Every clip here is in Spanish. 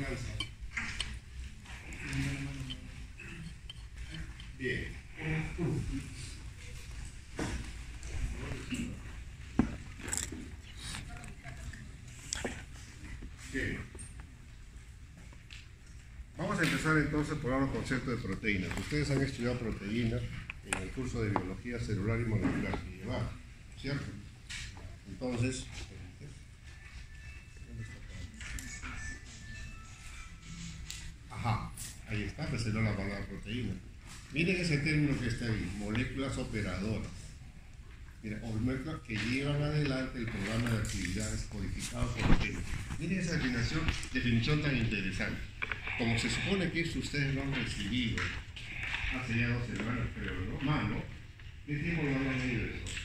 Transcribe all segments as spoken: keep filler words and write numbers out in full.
lanza. Bien. Bien. Vamos a empezar entonces por los conceptos de proteínas. Ustedes han estudiado proteínas en el curso de biología celular y molecular que llevaron, ¿cierto? Entonces, ajá, ahí está, pues se lo la palabra proteína. Miren ese término que está ahí, moléculas operadoras. Mira, moléculas que llevan adelante el programa de actividades codificados por los genes. Miren esa definición, definición tan interesante. Como se supone que eso ustedes lo han recibido hace ya dos semanas, creo, ¿no? Más, ¿no? ¿Qué tiempo lo han leído eso?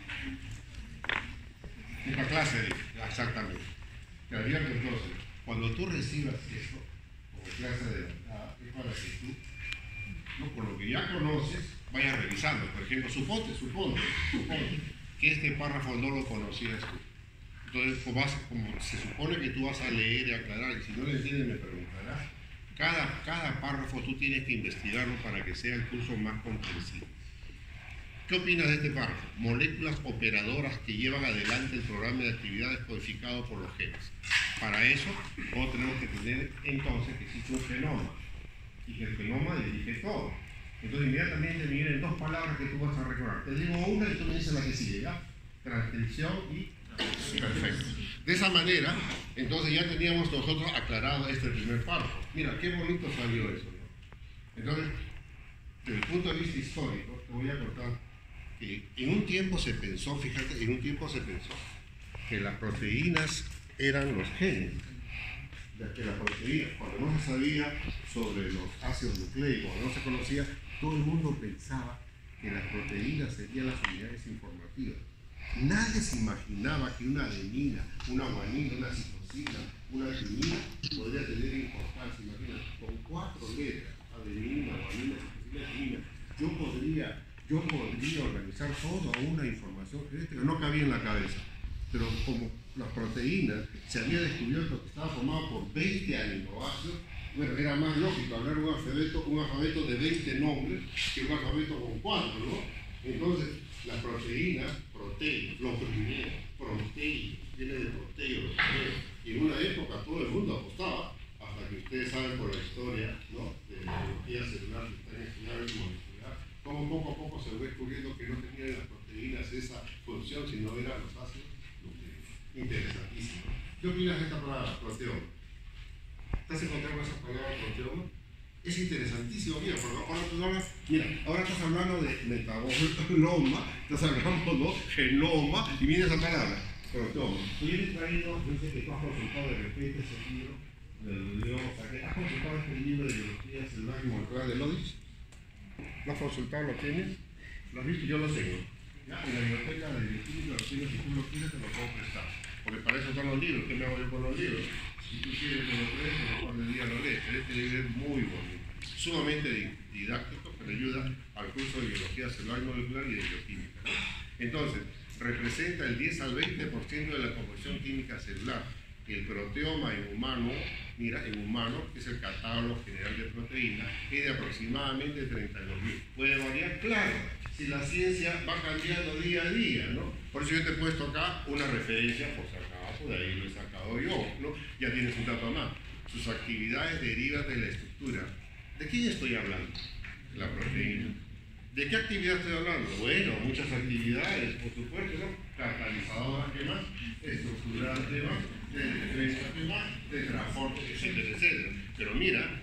Esta clase, de, exactamente. Te advierto entonces, cuando tú recibas eso, como clase de verdad, es para que tú, ¿no? Por lo que ya conoces, vayas revisando. Por ejemplo, suponte, suponte, suponte que este párrafo no lo conocías tú. Entonces, como, vas, como se supone que tú vas a leer y aclarar, y si no lo entiendes me preguntarás. Cada, cada párrafo tú tienes que investigarlo para que sea el curso más comprensivo. ¿Qué opinas de este párrafo? Moléculas operadoras que llevan adelante el programa de actividades codificado por los genes. Para eso, todos tenemos que tener entonces que existe un genoma y que el genoma dirige todo. Entonces, inmediatamente me vienen dos palabras que tú vas a recordar. Te digo una y tú me dices la que sigue, ¿ya? Transcripción y... Perfecto. De esa manera, entonces ya teníamos nosotros aclarado este primer párrafo. Mira, qué bonito salió eso, ¿no? Entonces, desde el punto de vista histórico, te voy a contar que en un tiempo se pensó, fíjate, en un tiempo se pensó que las proteínas eran los genes. Ya que las proteínas, cuando no se sabía sobre los ácidos nucleicos, cuando no se conocía, todo el mundo pensaba que las proteínas serían las unidades informativas. Nadie se imaginaba que una adenina, una guanina, una citosina, una timina podría tener importancia. Imagínate, con cuatro letras, adenina, guanina, citosina, timina, yo podría, yo podría organizar toda una información genética. No cabía en la cabeza. Pero como las proteínas se había descubierto que estaba formado por veinte aminoácidos, bueno, era más lógico hablar un alfabeto, un alfabeto de veinte nombres que un alfabeto con cuatro, ¿no? Entonces, las proteínas, proteínas, lo primero, proteínas, viene de proteo, y en una época todo el mundo apostaba, hasta que ustedes saben por la historia, ¿no?, de la biología celular, que están estudiando y molecular, como poco a poco se fue descubriendo que no tenían las proteínas esa función, sino eran los ácidos nucleicos. Interesantísimo. ¿Qué opinas de esta palabra, proteoma? ¿Estás encontrando esa palabra, proteoma? Es interesantísimo, mira, porque ahora, tú hablas, mira, ahora estás hablando de metaboloma, estás hablando de genoma, y viene esa palabra, proteoma. Tú vienes traído, yo sé que tú has consultado de repente ese libro, del idioma, o sea, que has consultado este libro de biología celular y molecular de Lodich. ¿Lo has consultado? ¿Lo tienes? ¿Lo has visto? Yo lo tengo. Ya, en la biblioteca de bioquímica lo tienes, si tú lo quieres, te lo puedo prestar. Porque para eso están los libros. ¿Qué me hago yo con los libros? Si tú quieres que lo lees, te lo pones el día lo lees. Este libro es muy bonito, sumamente didáctico, pero ayuda al curso de biología celular y molecular y de bioquímica, ¿no? Entonces, representa el diez al veinte por ciento de la composición química celular. El proteoma en humano, mira, en humano, que es el catálogo general de proteínas, es de aproximadamente treinta y dos mil. Puede variar, claro, si la ciencia va cambiando día a día, ¿no? Por eso yo te he puesto acá una referencia, por si acaso, de ahí lo he sacado yo, ¿no? Ya tienes un dato más. Sus actividades derivan de la estructura. ¿De quién estoy hablando? La proteína. ¿De qué actividad estoy hablando? Bueno, muchas actividades, por supuesto, ¿no? Catalizadoras, ¿qué más? Estructuras, ¿qué más? De defensa, ¿qué más? De transporte, etcétera, etcétera. Pero mira,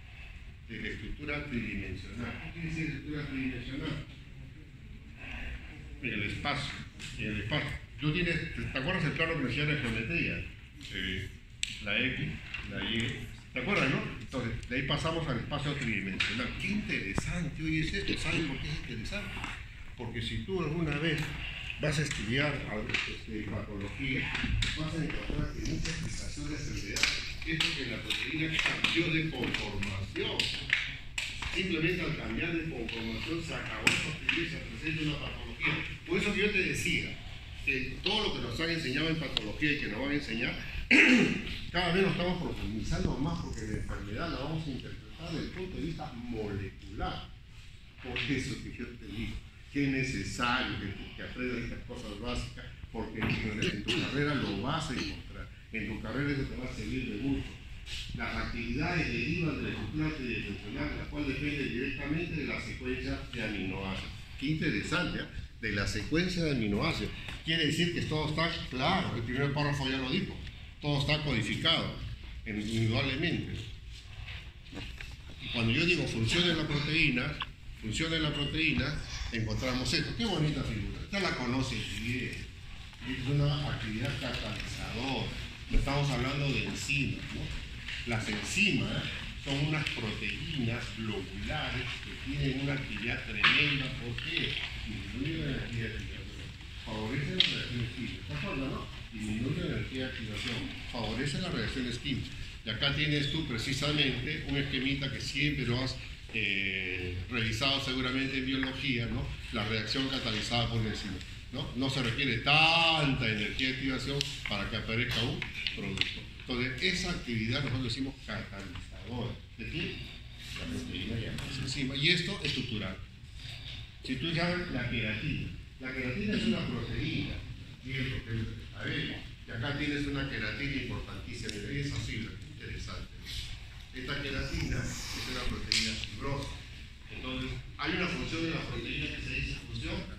de la estructura tridimensional. ¿Qué quiere decir estructura tridimensional? En el espacio, en el espacio. ¿Tú tienes, ¿te acuerdas el plano que decía de geometría? Sí. La X, la Y. ¿Te acuerdas, no? Entonces, de ahí pasamos al espacio tridimensional. Qué interesante, oye, es esto. ¿Sabes por qué es interesante? Porque si tú alguna vez vas a estudiar este, patología, vas a encontrar que mucha explicación de enfermedades es porque la proteína cambió de conformación. Simplemente al cambiar de conformación se acabó esa posibilidad, se presenta una patología. Por eso que yo te decía que todo lo que nos han enseñado en patología y que nos van a enseñar cada vez nos estamos profundizando más porque la enfermedad la vamos a interpretar desde el punto de vista molecular. Por eso que yo te digo que es necesario que, que aprendas estas cosas básicas, porque en, en tu carrera lo vas a encontrar. En tu carrera eso te va a servir de mucho. Las actividades derivan de la estructura tridimensional, la cual depende directamente de la secuencia de aminoácidos. Qué interesante, ¿eh? De la secuencia de aminoácidos. Quiere decir que todo está claro, el primer párrafo ya lo dijo, todo está codificado individualmente. Y cuando yo digo función de la proteína, función de la proteína, encontramos esto. Qué bonita figura, esta la conoces bien, es una actividad catalizadora. Estamos hablando de enzimas, ¿no? Las enzimas son unas proteínas globulares que tienen una actividad tremenda. ¿Por qué? Disminuyen la energía de activación, favorecen las reacciones químicas. ¿Estás hablando, no? Disminuyen la energía de activación, favorecen las reacciones químicas. Y acá tienes tú precisamente un esquemita que siempre lo has eh, revisado seguramente en biología, ¿no? La reacción catalizada por enzimas. ¿No? No se requiere tanta energía de activación para que aparezca un producto. Entonces, esa actividad nosotros decimos catalizadora. ¿De qué? La proteína y las enzimas. Y esto es estructural. Si tú llamas la queratina, la queratina es una proteína. ¿Cierto? A ver, y acá tienes una queratina importantísima. Mira, esa fibra, qué interesante. Esta queratina es una proteína fibrosa. Entonces, hay una función de la proteína que se dice función.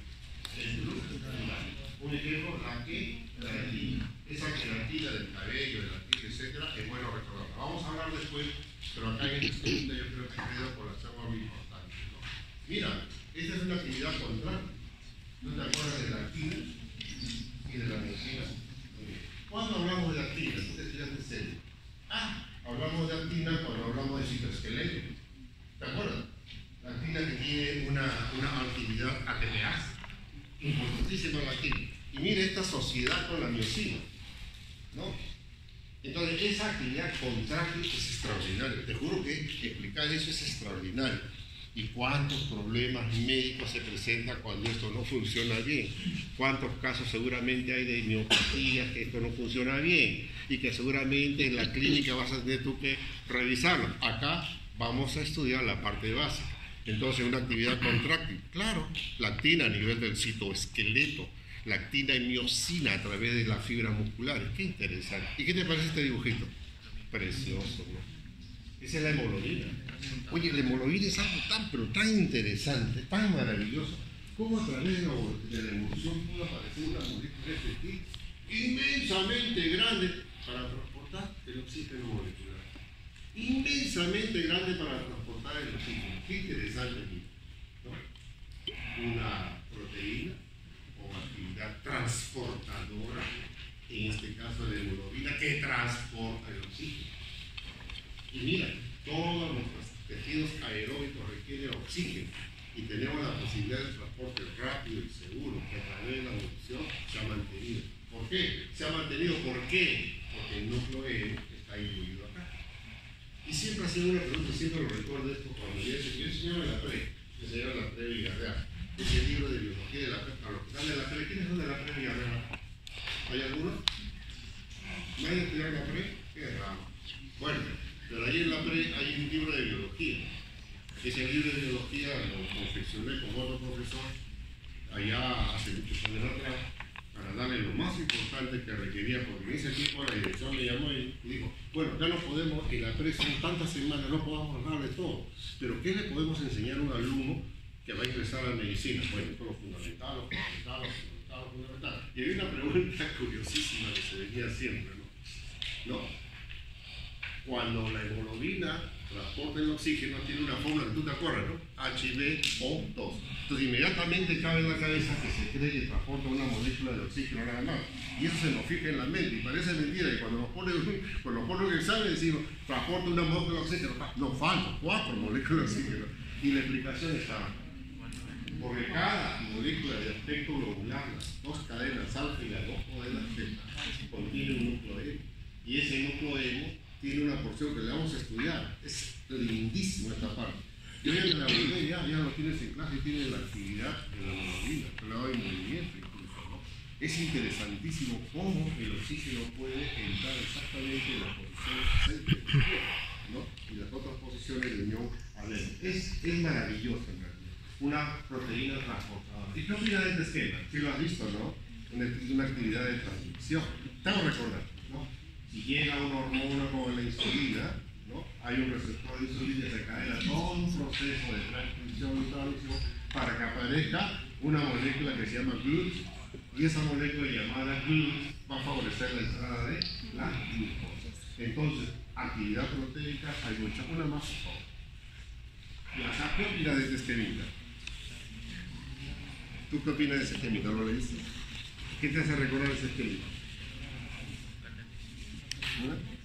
Un ejemplo, la queratina. Esa queratina del cabello, de la piel, etcétera, es bueno recordarla. Vamos a hablar después, pero acá en este punto yo creo que queda por hacer algo muy importante, ¿no? Mira, esta es una actividad contraria. ¿No te acuerdas de la actina y de la medicina? ¿Cuándo hablamos de actina? Tú te estudiaste serio. Ah, hablamos de actina cuando hablamos de citoesqueleto. ¿Te acuerdas? La actina que tiene una, una actividad ateneasa. Importantísima la actina. Y mire esta sociedad con la miosina, ¿no? Entonces, esa actividad contráctil es extraordinaria. Te juro que explicar eso es extraordinario. ¿Y cuántos problemas médicos se presentan cuando esto no funciona bien? ¿Cuántos casos seguramente hay de miopatías que esto no funciona bien? Y que seguramente en la clínica vas a tener tú que revisarlo. Acá vamos a estudiar la parte básica. Entonces, una actividad contráctil, claro, la actina a nivel del citoesqueleto, la actina y miosina a través de las fibras musculares. Qué interesante. ¿Y qué te parece este dibujito? Precioso, ¿no? Esa es la hemoglobina. Oye, la hemoglobina es algo tan, pero tan interesante, tan maravilloso, como a través de la, de la evolución pudo aparecer una molécula de este tipo inmensamente grande para transportar el oxígeno molecular. Inmensamente grande para transportar el oxígeno. Qué interesante, ¿no? Una proteína o actividad transportadora, en este caso la hemoglobina, que transporta el oxígeno. Y mira, todos nuestros tejidos aeróbicos requieren oxígeno y tenemos la posibilidad de transporte rápido y seguro que a través de la evolución se ha mantenido. ¿Por qué? Se ha mantenido, ¿por qué? Porque el núcleo hemo está incluido acá. Y siempre ha sido una pregunta, siempre lo recuerdo esto cuando yo enseñaba en la pre, yo enseñaba en la pre Villarreal. Es el libro de biología de la pre, a los que están de la pre. ¿Quiénes son de la pre Villarreal? ¿Hay alguno? ¿No hay estudiado la pre? Qué raro. Bueno, pero ahí en la pre hay un libro de biología. Ese libro de biología lo confeccioné con otro profesor allá hace muchos años atrás para darle lo más importante que requería, porque en ese tiempo la dirección me llamó y dijo, bueno, ya no podemos, en la pre son tantas semanas, no podemos darle todo, pero ¿qué le podemos enseñar a un alumno que va a ingresar a la medicina? Bueno, todo lo fundamental, lo fundamental, lo fundamental, lo fundamental. Y había una pregunta curiosísima que se venía siempre, ¿no? ¿No? Cuando la hemoglobina transporta el oxígeno, tiene una fórmula que tú te acuerdas, ¿no? H B O dos. Entonces, inmediatamente cabe en la cabeza que se cree que transporta una molécula de oxígeno nada más. Y eso se nos fija en la mente y parece mentira. Y cuando nos pone, cuando nos pone un examen decimos, transporta una molécula de oxígeno. No, faltan cuatro moléculas de oxígeno. Y la explicación está. Porque cada molécula de aspecto globular, las dos cadenas alfa y las dos cadenas beta, contiene un núcleo hemo. Y ese núcleo hemo tiene una porción que le vamos a estudiar. Es lindísima esta parte. Yo ya la volví, ya, ya lo tienes en clase y tiene la actividad de la hemoglobina, que le doy movimiento incluso, ¿no? Es interesantísimo cómo el oxígeno puede entrar exactamente en las posiciones sesenta, ¿no? Y las otras posiciones de unión adentro. Es, es maravilloso en realidad. Una proteína transportadora. ¿Y qué opinas de este esquema? Si lo has visto, ¿no? Una, una actividad de transmisión. Te hago recordar, ¿no? Si llega una hormona como la insulina, ¿no? Hay un receptor de insulina y se cadena todo un proceso de transcripción y traducción para que aparezca una molécula que se llama G L U T, y esa molécula llamada G L U T va a favorecer la entrada de la glucosa. Entonces, actividad proteica hay mucha. Una más, por favor. Y acá, ¿qué opinas de este esquemita? ¿Tú qué opinas de ese esquemita? ¿Lo leíste? ¿Qué te hace recordar ese esquemita? ¿No?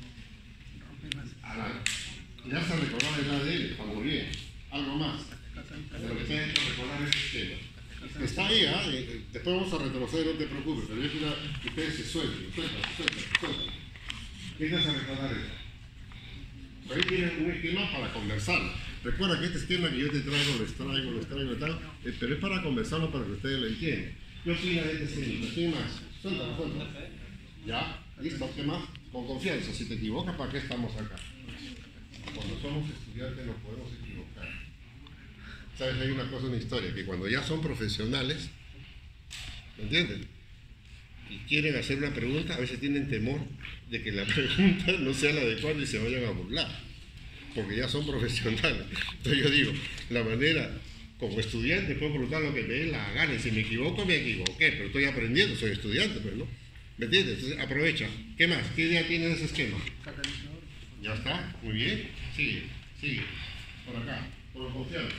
Ya se recordar el A D N, está muy bien. Algo más de lo que te ha hecho recordar ese esquema. Está ahí, ¿eh? Después vamos a retroceder, no te preocupes, pero yo quiero que ustedes se suelten, suelten, suelten, suelten. ¿Qué te hace recordar eso? Ahí tienen un esquema para conversar. Recuerda que este esquema que yo te traigo, les traigo, les traigo y tal, eh, pero es para conversarlo para que ustedes lo entiendan. ¿Qué opina de este esquema? ¿Qué más? Suéltalo, suéltalo. ¿Ya? ¿Listo? ¿Qué más? Con confianza. Si te equivocas, ¿para qué estamos acá? Cuando somos estudiantes nos podemos equivocar. ¿Sabes? Hay una cosa en la historia, que cuando ya son profesionales, ¿me entienden? Y quieren hacer una pregunta, a veces tienen temor de que la pregunta no sea la adecuada y se vayan a burlar, porque ya son profesionales. Entonces yo digo, la manera, como estudiante, puedo preguntar lo que me dé la gana, y si me equivoco, me equivoqué, pero estoy aprendiendo, soy estudiante, pero no. ¿Me entiendes? Entonces aprovecha. ¿Qué más? ¿Qué idea tiene de ese esquema? Ya está, muy bien. Sigue, sigue. Por acá, por confianza.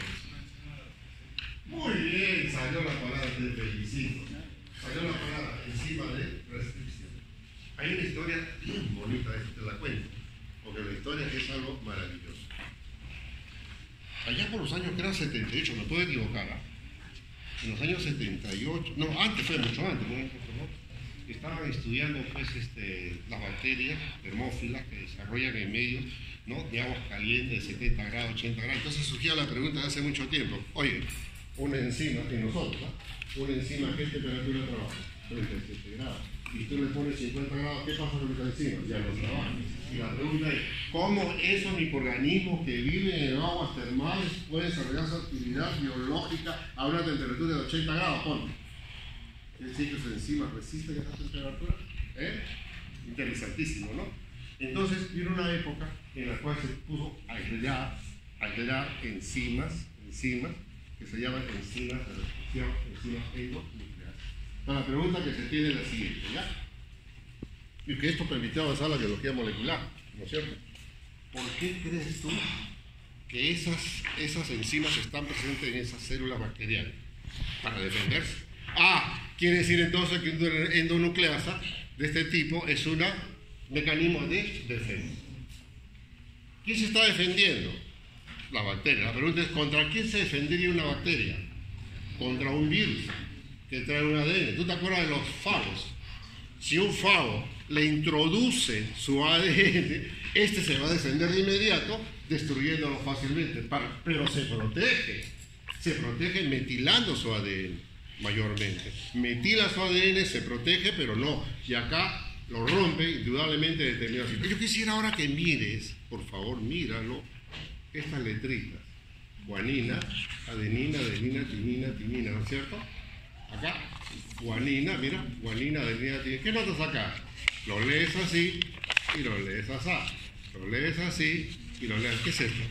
Muy bien, salió la palabra, te felicito. Salió la palabra encima de restricción. Hay una historia bien bonita, te la cuento, porque la historia es algo maravilloso. Allá por los años que eran setenta y ocho, me puedo equivocar, ¿eh? En los años setenta y ocho, no, antes fue mucho antes, ¿no? Estaban estudiando pues, este, las bacterias termófilas que desarrollan en medios, ¿no? De aguas calientes de setenta grados, ochenta grados. Entonces surgía la pregunta de hace mucho tiempo, oye, una enzima, y nosotros, ¿no? Una enzima, ¿a qué temperatura trabaja? treinta y siete grados. Y tú le pones cincuenta grados, ¿qué pasa con esa enzima? Ya no trabaja. Y la pregunta es, ¿cómo esos microorganismos que viven en aguas termales pueden desarrollar su actividad biológica a una temperatura de ochenta grados? Ponte. ¿Es decir que sus enzimas resisten a esa temperatura? ¿Eh? Interesantísimo, ¿no? Entonces vino una época en la cual se puso a crear, a crear enzimas, enzimas que se llaman enzimas de restricción, enzimas endonucleares. Entonces la pregunta que se tiene es la siguiente, ¿ya? Y que esto permitió avanzar la biología molecular, ¿no es cierto? ¿Por qué crees tú que esas, esas enzimas están presentes en esas células bacterianas? Para defenderse. Ah, quiere decir entonces que una endonucleasa de este tipo es un mecanismo de defensa. ¿Quién se está defendiendo? La bacteria. La pregunta es, ¿contra quién se defendería una bacteria? Contra un virus que trae un A D N. ¿Tú te acuerdas de los fagos? Si un fago le introduce su A D N, este se va a defender de inmediato, destruyéndolo fácilmente. Pero se protege. Se protege metilando su A D N. Mayormente. Metila su A D N, se protege, pero no. Y acá lo rompe, indudablemente determinado. Yo quisiera ahora que mires, por favor, míralo, estas letritas. Guanina, adenina, adenina, timina, timina, ¿no es cierto? Acá, guanina, mira, guanina, adenina, timina. ¿Qué notas acá? Lo lees así y lo lees así. Lo lees así y lo lees. ¿Qué es esto?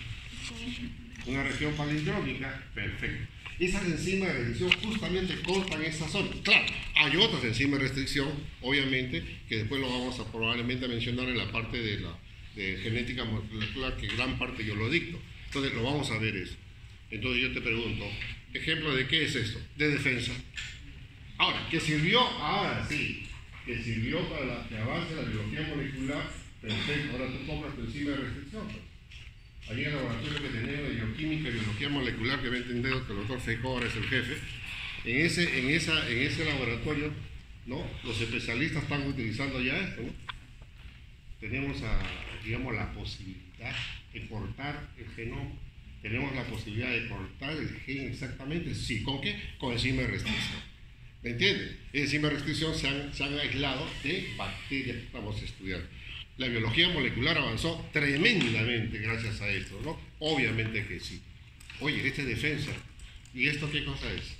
Una región palindrómica. Perfecto. Esas enzimas de restricción justamente cortan esa zona. Claro, hay otras enzimas de restricción, obviamente, que después lo vamos a probablemente mencionar en la parte de la de genética molecular, que gran parte yo lo dicto. Entonces lo vamos a ver eso. Entonces yo te pregunto, ejemplo de qué es esto, de defensa. Ahora, ¿qué sirvió? Ahora sí, que sirvió para la, que avance la biología molecular. Perfecto, ahora tú compras tu enzima de restricción. Allí en el laboratorio que tenemos de bioquímica y biología molecular, que va a entender que el doctor Feijó es el jefe, en ese, en, esa, en ese laboratorio, ¿no? Los especialistas están utilizando ya esto, ¿no? Tenemos, a, digamos, la posibilidad de cortar el genoma, tenemos la posibilidad de cortar el gen exactamente, sí, ¿con qué? Con enzima de restricción. ¿Me entienden? En enzima de restricción se han, se han aislado de bacterias que estamos estudiando. La biología molecular avanzó tremendamente gracias a esto, ¿no? Obviamente que sí. Oye, esta es defensa. ¿Y esto qué cosa es?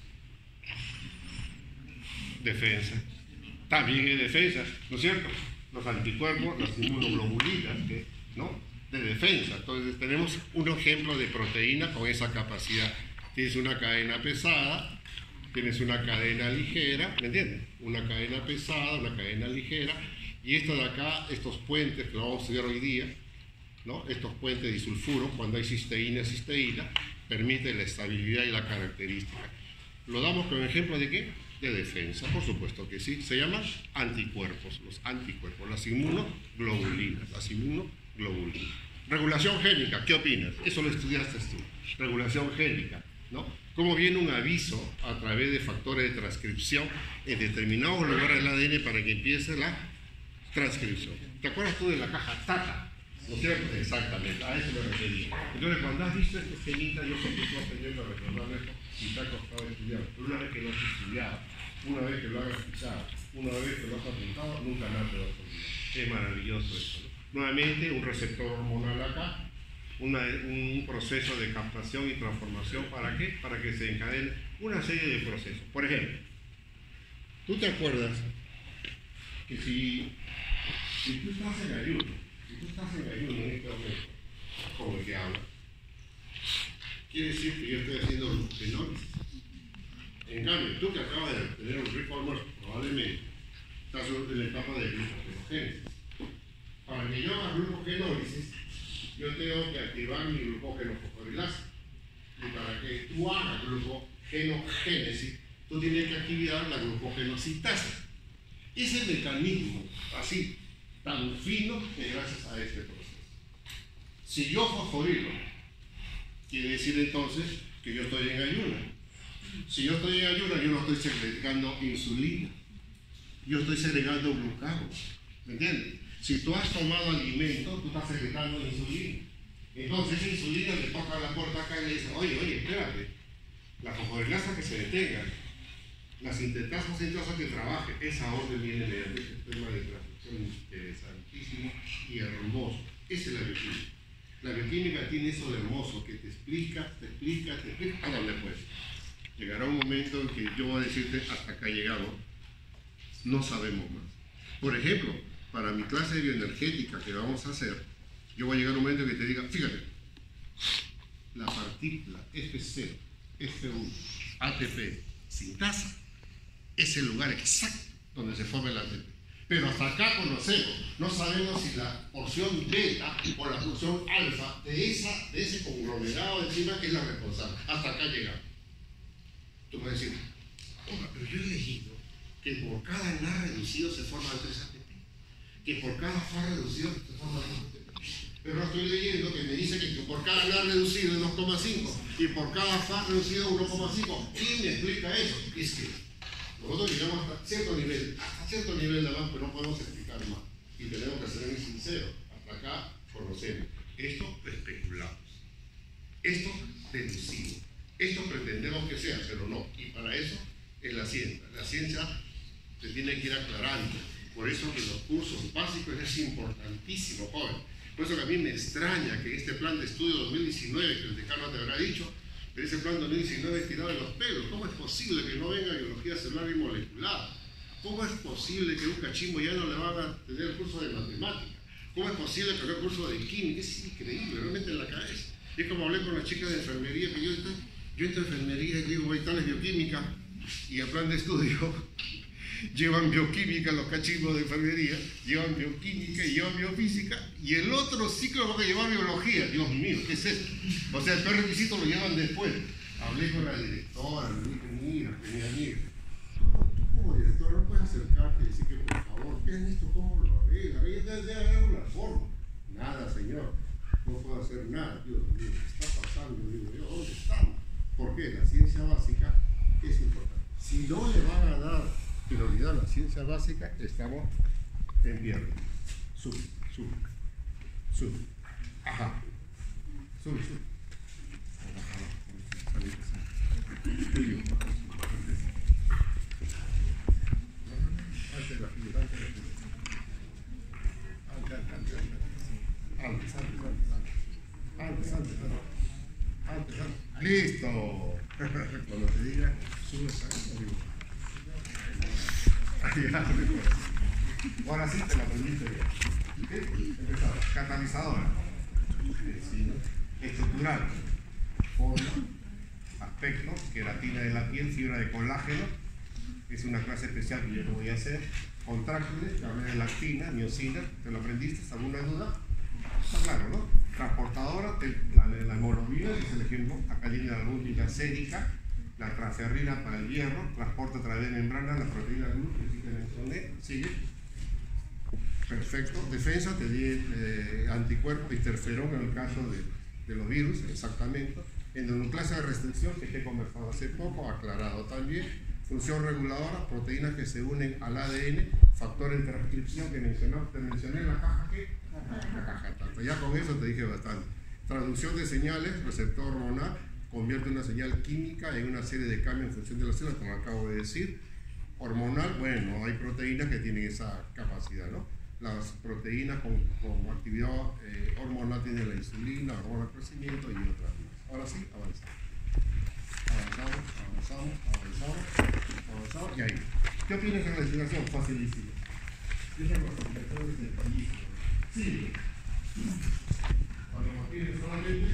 Defensa. También es defensa, ¿no es cierto? Los anticuerpos, las inmunoglobulinas, ¿no? De defensa. Entonces tenemos un ejemplo de proteína con esa capacidad. Tienes una cadena pesada, tienes una cadena ligera, ¿me entiendes? Una cadena pesada, una cadena ligera, y esto de acá, estos puentes que vamos a estudiar hoy día, ¿no? Estos puentes disulfuros, cuando hay cisteína, cisteína, permiten la estabilidad y la característica. ¿Lo damos como ejemplo de qué? De defensa, por supuesto que sí. Se llaman anticuerpos, los anticuerpos, las inmunoglobulinas, las inmunoglobulinas. Regulación génica, ¿qué opinas? Eso lo estudiaste tú. Regulación génica, ¿no? Cómo viene un aviso a través de factores de transcripción en determinados lugares del A D N para que empiece la transcripción. ¿Te acuerdas tú de la caja Tata? ¿No es cierto? Exactamente, a eso me refería. Entonces, cuando has visto este esquemita, yo sé que tú has tenido que recordar esto y te ha costado estudiar. Pero una vez que lo has estudiado, una vez que lo has escuchado, una vez que lo has apuntado, nunca más te vas a olvidar. Es maravilloso esto, ¿no? Nuevamente, un receptor hormonal acá, una, un proceso de captación y transformación. ¿Para qué? Para que se encadene una serie de procesos. Por ejemplo, ¿tú te acuerdas que si, si tú estás en ayuno, si tú estás en ayuno en este momento, como el que habla, quiere decir que yo estoy haciendo glucogenólisis? En cambio, tú que acabas de tener un rico almuerzo, probablemente estás en la etapa de glucogenólisis. Para que yo haga glucogenólisis, yo tengo que activar mi glucógeno fosforilasa. Y para que tú hagas glucogenogénesis, tú tienes que activar la glucogenocitasa. Ese mecanismo, así, tan fino, es gracias a este proceso. Si yo fosforilo, quiere decir entonces que yo estoy en ayuno. Si yo estoy en ayuno, yo no estoy segregando insulina. Yo estoy segregando glucagón. ¿Me entiendes? Si tú has tomado alimento, tú estás secretando insulina. Entonces esa insulina le toca a la puerta acá y le dice, oye, oye, espérate, la fosforilasa que se detenga, la sintetasa sintetasa que trabaje, esa orden viene mediante este sistema de transcripción interesantísimo y hermoso. Esa es la bioquímica. La bioquímica tiene eso de hermoso, que te explica, te explica, te explica a dónde puedes. Llegará un momento en que yo voy a decirte, hasta acá llegamos, no sabemos más. Por ejemplo, para mi clase de bioenergética que vamos a hacer, yo voy a llegar a un momento que te diga, fíjate, la partícula F cero, F uno, A T P, sintasa, es el lugar exacto donde se forma el A T P. Pero hasta acá conocemos, no sabemos si la porción beta o la porción alfa de, esa, de ese conglomerado de enzima es la responsable. Hasta acá llegamos. Tú vas a decir, oiga, pero yo he leído que por cada N A reducido se forman tres A T P. Que por cada F A reducido se forman dos A T P. Pero estoy leyendo que me dice que por cada N A reducido es dos coma cinco y por cada F A reducido uno coma cinco. ¿Quién me explica eso? Es que nosotros llegamos hasta cierto nivel, hasta cierto nivel de más, pero no podemos explicar más. Y tenemos que ser muy sinceros. Hasta acá conocemos. Esto especulamos. Esto deducimos. Esto pretendemos que sea, pero no. Y para eso es la ciencia. La ciencia se tiene que ir aclarando. Por eso que los cursos básicos es importantísimo, joven. Por eso que a mí me extraña que este plan de estudio dos mil diecinueve, que el decano te habrá dicho, pero ese plan dos mil diecinueve es tirado de los pelos. ¿Cómo es posible que no venga biología celular y molecular? ¿Cómo es posible que un cachimbo ya no le van a tener el curso de matemática? ¿Cómo es posible que no el curso de química? Es increíble, realmente en la cabeza. Es como hablé con las chicas de enfermería, que yo estoy, yo entro en enfermería y digo, hay tales bioquímica, y el plan de estudio llevan bioquímica, los cachimbos de enfermería, llevan bioquímica y llevan biofísica, y el otro ciclo va a llevar biología. Dios mío, ¿qué es esto? O sea, el peor requisito lo llevan después. Hablé con la directora, le dije, mira, mira, mira, tú como directora no puedes acercarte y decir que por favor, vean esto, cómo lo arreglan, debe haber una forma. Nada, señor, no puedo hacer nada. Dios mío, ¿qué está pasando? Digo yo, ¿dónde estamos? ¿Por qué? La ciencia básica es importante. Si no le van a dar prioridad a la ciencia básica, estamos en pierde. Sube, sube, sube. Ajá. Sube, sube. Antes, antes, antes, antes. Antes, antes, antes. Antes, antes. ¡Listo! Cuando te diga, subes ahí, digo. Ahora sí te la aprendiste bien. Empezamos. Catalizadora. Estructural. Forma. Aspecto. Queratina de la piel. Fibra de colágeno. Es una clase especial que yo te voy a hacer. Contráctiles. Hablé de lactina, miocina. ¿Te lo aprendiste? ¿Alguna duda? Está claro, ¿no? Transportadora. La, la hemoglobina, que es el ejemplo. Acá tiene la albúmina sérica. La transferrina para el hierro, transporta a través de membrana la proteína glú, que sí te mencioné, sigue. Perfecto. Defensa, te di eh, anticuerpo, interferón en el caso de, de los virus, exactamente. Endonucleasa de restricción, que te he conversado hace poco, aclarado también. Función reguladora, proteínas que se unen al A D N, factor de transcripción que mencionó, te mencioné en la caja, ¿qué? La caja tanto. Ya con eso te dije bastante. Traducción de señales, receptor hormonal, convierte una señal química en una serie de cambios en función de las células, como acabo de decir. Hormonal, bueno, hay proteínas que tienen esa capacidad, ¿no? Las proteínas con, con actividad eh, hormonal tienen la insulina, hormona de crecimiento y otras más. Ahora sí, avanzamos. Avanzamos, avanzamos, avanzamos, avanzamos y ahí. ¿Qué opinas de la explicación? Facilísimo. Esa clasificación es sencillísima. Sí. Cuando lo tienes solamente,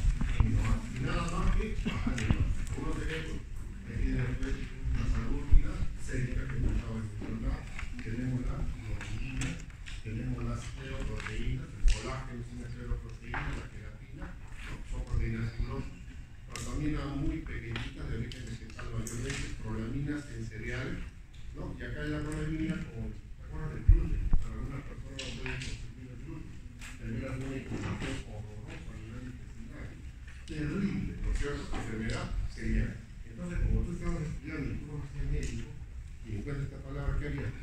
y nada más que unos ejemplos. Aquí después la albúmina sérica que me acabo de encontrar. Tenemos la globulina, tenemos las escleroproteínas, el colágeno es una escleroproteína, la queratina, son proteínas globosas. Prolaminas muy pequeñitas de origen vegetal mayormente, prolaminas en cereales, ¿no? Y acá hay la prolamina como, ¿te acuerdas del gluten? Para algunas personas no pueden consumir el gluten. También las buenas información horrorosa a nivel intestinal. Terrible, ¿no es cierto? Enfermedad serial. Entonces, como tú estabas estudiando y tú no eres médico, y encuentras esta palabra, ¿qué harías?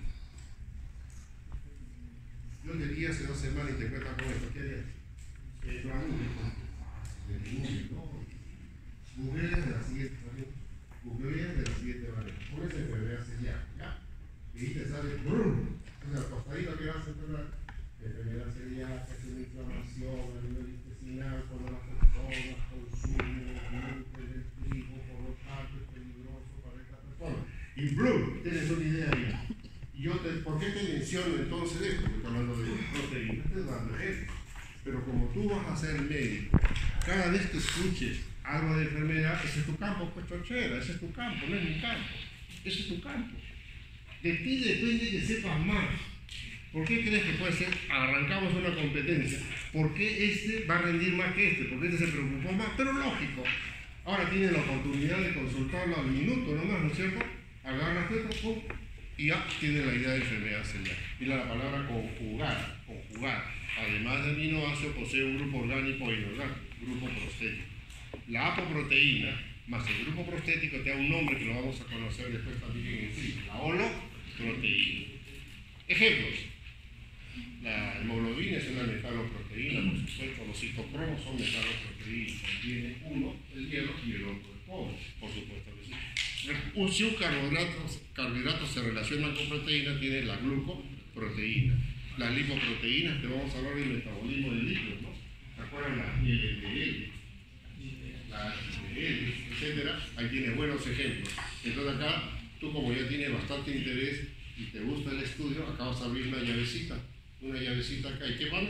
Yo te di hace dos semanas y te encuentras con esto, ¿qué harías? Eh, no, de ningún, ¿no? Mujeres de la siguiente manera. Mujeres de la siguiente manera. Por esa enfermedad serial, ¿ya? Y ahí te sale, ¡brum! O sea, tostadito que vas a enfermar. Enfermedad serial, que es una inflamación a nivel intestinal, cuando las personas consumen gluten del trigo, por lo tanto es peligroso para esta persona. Y ¡brum! Tienes una idea ahí. Y yo te, ¿por qué te menciono entonces esto? Porque hablando de proteínas, te dando ejemplo. Pero como tú vas a ser médico, cada vez que escuches algo de enfermedad, ese es tu campo, pues chochera, ese es tu campo, no es mi campo, ese es tu campo. De ti depende que sepas más. ¿Por qué crees que puede ser? Arrancamos una competencia. ¿Por qué este va a rendir más que este? Porque este se preocupó más, pero lógico. Ahora tiene la oportunidad de consultarlo al minuto nomás, ¿no es cierto? Agarra esto, pum, y ya tiene la idea de enfermedad celular. Mira la palabra conjugar, conjugar. Además de aminoácido, posee un grupo orgánico e inorgánico, grupo prostético. La apoproteína más el grupo prostético te da un nombre que lo vamos a conocer después también en sí, la holoproteína. Ejemplos. La hemoglobina es una metaloproteína, por supuesto, los citocromos son metaloproteínas. Tiene uno el hierro y el otro el cobre, por supuesto que sí. Si un carbohidrato, carbohidrato se relaciona con proteína, tiene la glucoproteína. Las lipoproteínas, te vamos a hablar del metabolismo de lípidos, ¿no? ¿Se acuerdan? La L D L, la H D L, etcétera. Ahí tienes buenos ejemplos. Entonces acá, tú como ya tienes bastante interés y te gusta el estudio, acá vas a abrir una llavecita. Una llavecita acá. ¿Y qué pones?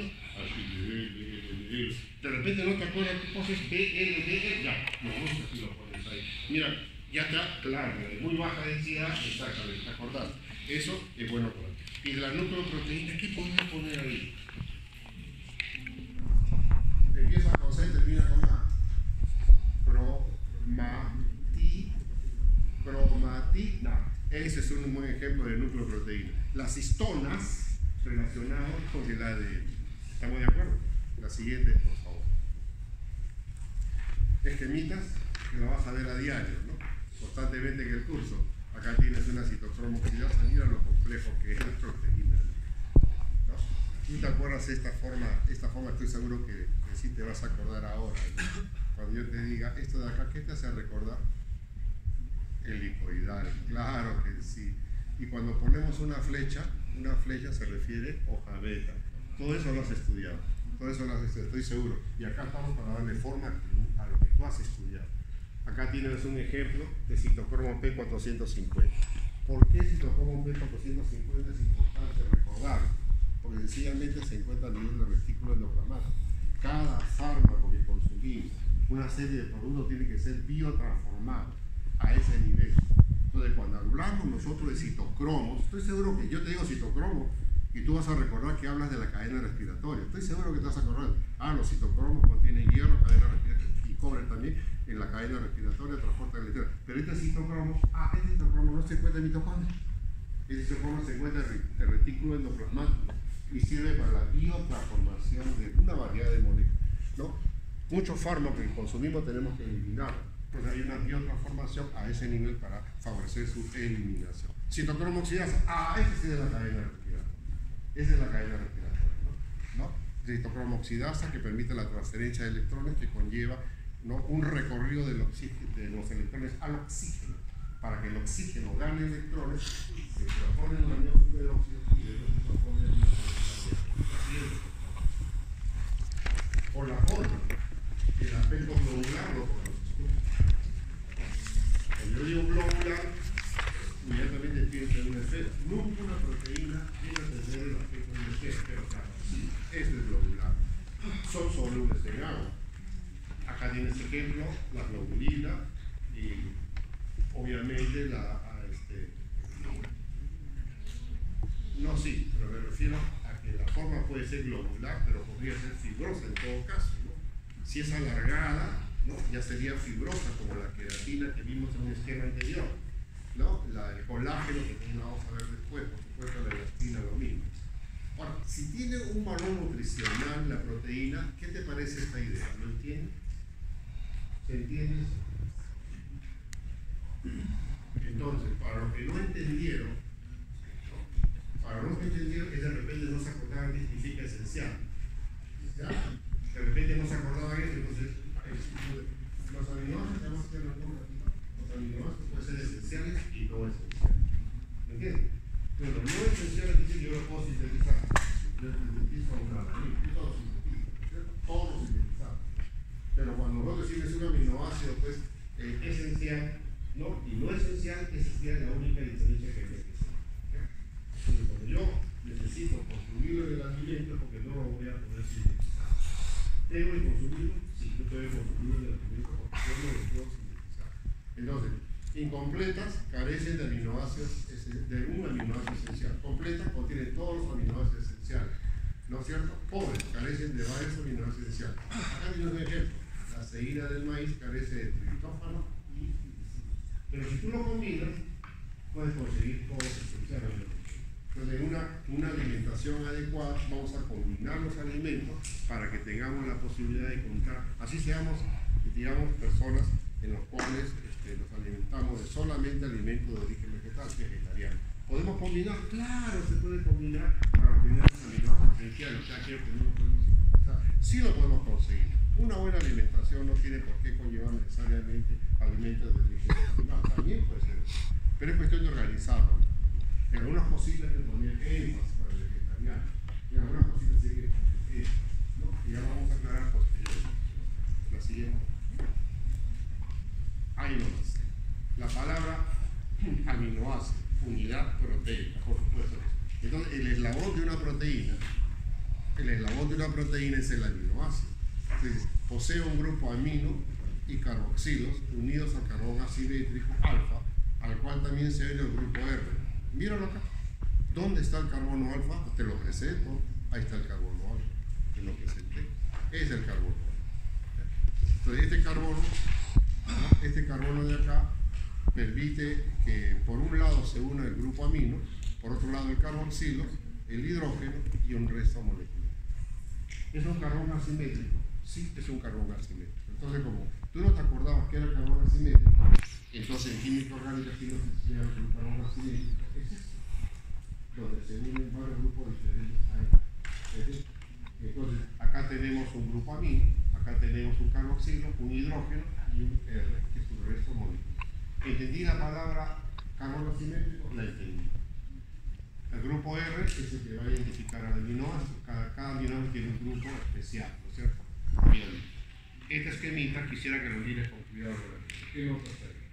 De repente no te acuerdas qué cosa es B L D L. Ya, me gusta si lo pones ahí. Mira, ya está claro, de muy baja densidad, exactamente, ¿te acordás? Eso es bueno para ti. Y de la nucleoproteína, ¿qué podemos poner ahí? Empieza con C y termina con A. Cromati, cromatina. Ese es un buen ejemplo de nucleoproteína. Las histonas relacionadas con el A D N. ¿Estamos de acuerdo? La siguiente, por favor. Esquemitas que lo vas a ver a diario, ¿no? Constantemente en el curso. Acá tienes una citocromoxidasa, mira lo complejo que es la proteína. ¿No? ¿Tú te acuerdas de esta forma? Esta forma estoy seguro que, que sí te vas a acordar ahora, ¿no? Cuando yo te diga esto de acá, ¿qué te hace recordar? El lipoidal, claro que sí. Y cuando ponemos una flecha, una flecha se refiere hoja beta. Todo eso lo has estudiado. Por eso las estoy seguro. Y acá estamos para darle forma a lo que tú has estudiado. Acá tienes un ejemplo de citocromo P cuatrocientos cincuenta. ¿Por qué citocromo P cuatrocientos cincuenta es importante recordarlo? Porque sencillamente se encuentra a nivel del retículo endoplasmático. Cada fármaco que consumimos, una serie de productos, tiene que ser biotransformado a ese nivel. Entonces, cuando hablamos nosotros de citocromos, estoy seguro que yo te digo citocromo y tú vas a recordar que hablas de la cadena respiratoria. Estoy seguro que te vas a acordar, ah, los citocromos contienen hierro, cadena respiratoria, y cobre también en la cadena respiratoria, transporta electrón. Pero este citocromo, ah, este citocromo no se encuentra en mitocondria. Este citocromo se encuentra en el retículo endoplasmático y sirve para la biotransformación de una variedad de moléculas, ¿no? Muchos fármacos que consumimos tenemos que eliminar, pues hay una biotransformación a ese nivel para favorecer su eliminación. Citocromo oxidasa, ah, ese sí es la cadena respiratoria. Esa es la cadena respiratoria, ¿no? ¿No? Citocromo oxidasa, que permite la transferencia de electrones, que conlleva, ¿no?, un recorrido del de los electrones al oxígeno, para que el oxígeno gane electrones, se transforme en un anillo de óxido y después se transforme en una molécula. Por la forma, el aspecto globular lo conocemos. Cuando yo digo globular, inmediatamente pienso en una esfera. Nunca una proteína tiene que tener el aspecto de una esfera, pero claro, sí, eso es globular. Son solubles en agua. Acá tienes ejemplo, la globulina y obviamente la, a este, no, sí, pero me refiero a que la forma puede ser globular, pero podría ser fibrosa en todo caso, ¿no? Si es alargada, ¿no?, ya sería fibrosa, como la queratina que vimos en un esquema anterior, ¿no? La del colágeno, que también la vamos a ver después, por supuesto la elastina lo mismo. Ahora, si tiene un valor nutricional la proteína, ¿qué te parece esta idea? ¿Lo entiendes? ¿Se entiende? Entonces, para los que no entendieron, ¿no?, para los que entendieron, es de repente no se acordaban qué significa esencial. ¿Ya? De repente no se acordaban eso, entonces los aminoácidos tenemos que tenerlo en cuenta. Los aminoácidos pueden ser esenciales y no esenciales. ¿Me entiendes? Pero los no esenciales dicen que yo lo puedo sintetizar. Yo sintetizo una yo todo lo sintetizo, ¿cierto? Todo lo sintetizado. Pero cuando vos decís un aminoácido, pues eh, esencial, ¿no?, y no esencial, esa sería la única diferencia que hay que hacer. Entonces, cuando yo necesito consumirlo en el alimento, porque no lo voy a poder sintetizar. ¿Debo de consumirlo? Sí, yo tengo que consumirlo en el alimento porque yo no lo puedo sintetizar. Entonces, incompletas carecen de aminoácidos, de un aminoácido esencial. Completas contienen todos los aminoácidos esenciales, ¿no es cierto? Pobres carecen de varios aminoácidos esenciales. Acá tienes un ejemplo. La ceína del maíz carece de triptófano y glicina. Pero si tú lo combinas, puedes conseguir todos los esenciales. Entonces, en una, una alimentación adecuada, vamos a combinar los alimentos para que tengamos la posibilidad de contar, así seamos, digamos, personas en las cuales este, nos alimentamos de solamente alimentos de origen vegetal, vegetariano. ¿Podemos combinar? Claro, se puede combinar para obtener los aminoácidos esenciales, o sea, que no lo podemos sintetizar. Sí lo podemos conseguir. Una buena alimentación no tiene por qué conllevar necesariamente alimentos de origen vegetal. También puede ser eso, pero es cuestión de organizarlo. En algunas cositas hay que poner énfasis para el vegetariano, y en algunas cositas sí hay que poner énfasis, ¿no? Y ya lo vamos a aclarar posteriormente. La siguiente. Ahí nomás. La palabra aminoácido, unidad proteica, por supuesto. Entonces, el eslabón de una proteína, el eslabón de una proteína es el aminoácido. Entonces, posee un grupo amino y carboxilos unidos al carbón asimétrico alfa, al cual también se une el grupo R. Míralo acá. ¿Dónde está el carbono alfa? Te lo presento. Ahí está el carbono alfa. Te lo presenté. Es el carbono alfa. Entonces, este carbono, ¿no?, este carbono de acá permite que por un lado se una el grupo amino, por otro lado el carboxilo, el hidrógeno y un resto molecular. ¿Es un carbón asimétrico? Sí, es un carbón asimétrico. Entonces, como tú no te acordabas que era el carbón asimétrico, entonces en química orgánica sí nos enseñaron que un carbón asimétrico es esto, donde se unen varios grupos diferentes a él. Entonces, acá tenemos un grupo amino, acá tenemos un carboxilo, un hidrógeno y un R, que es un resto molecular. ¿Entendí la palabra carbono asimétrico? La entendí. El grupo R es el que va a identificar al aminoácido. Cada, cada aminoácido tiene un grupo especial, ¿no es cierto? Bien. Este esquemita quisiera que lo mires con cuidado. ¿Qué vamos a hacer?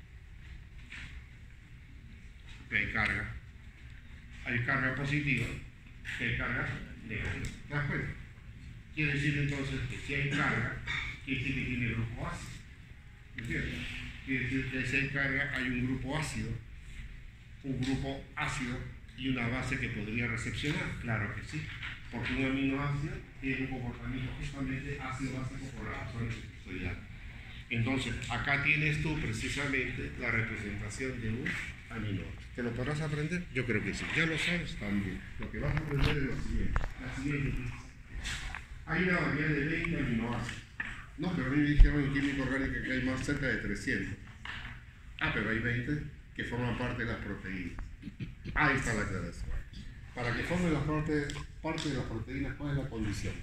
Que hay carga. Hay carga positiva, que hay carga negativa. ¿Te das cuenta? Quiere decir entonces que si hay carga, quiere decir que tiene grupo ácido. ¿Me entiendes? Quiere decir que si hay carga, hay un grupo ácido, un grupo ácido y una base que podría recepcionar. Claro que sí, porque un aminoácido tiene un comportamiento justamente ácido básico por las razones que estoy dando. Entonces, acá tienes tú precisamente la representación de un aminoácido. ¿Te lo podrás aprender? Yo creo que sí. Ya lo sabes también. Lo que vas a aprender es lo siguiente. La siguiente. Hay una variedad de veinte aminoácidos. No, pero a mí me dijeron en química orgánica que hay más cerca de trescientos. Ah, pero hay veinte que forman parte de las proteínas. Ahí está la aclaración. Para que formen las parte, parte de las proteínas, ¿cuál es la condición?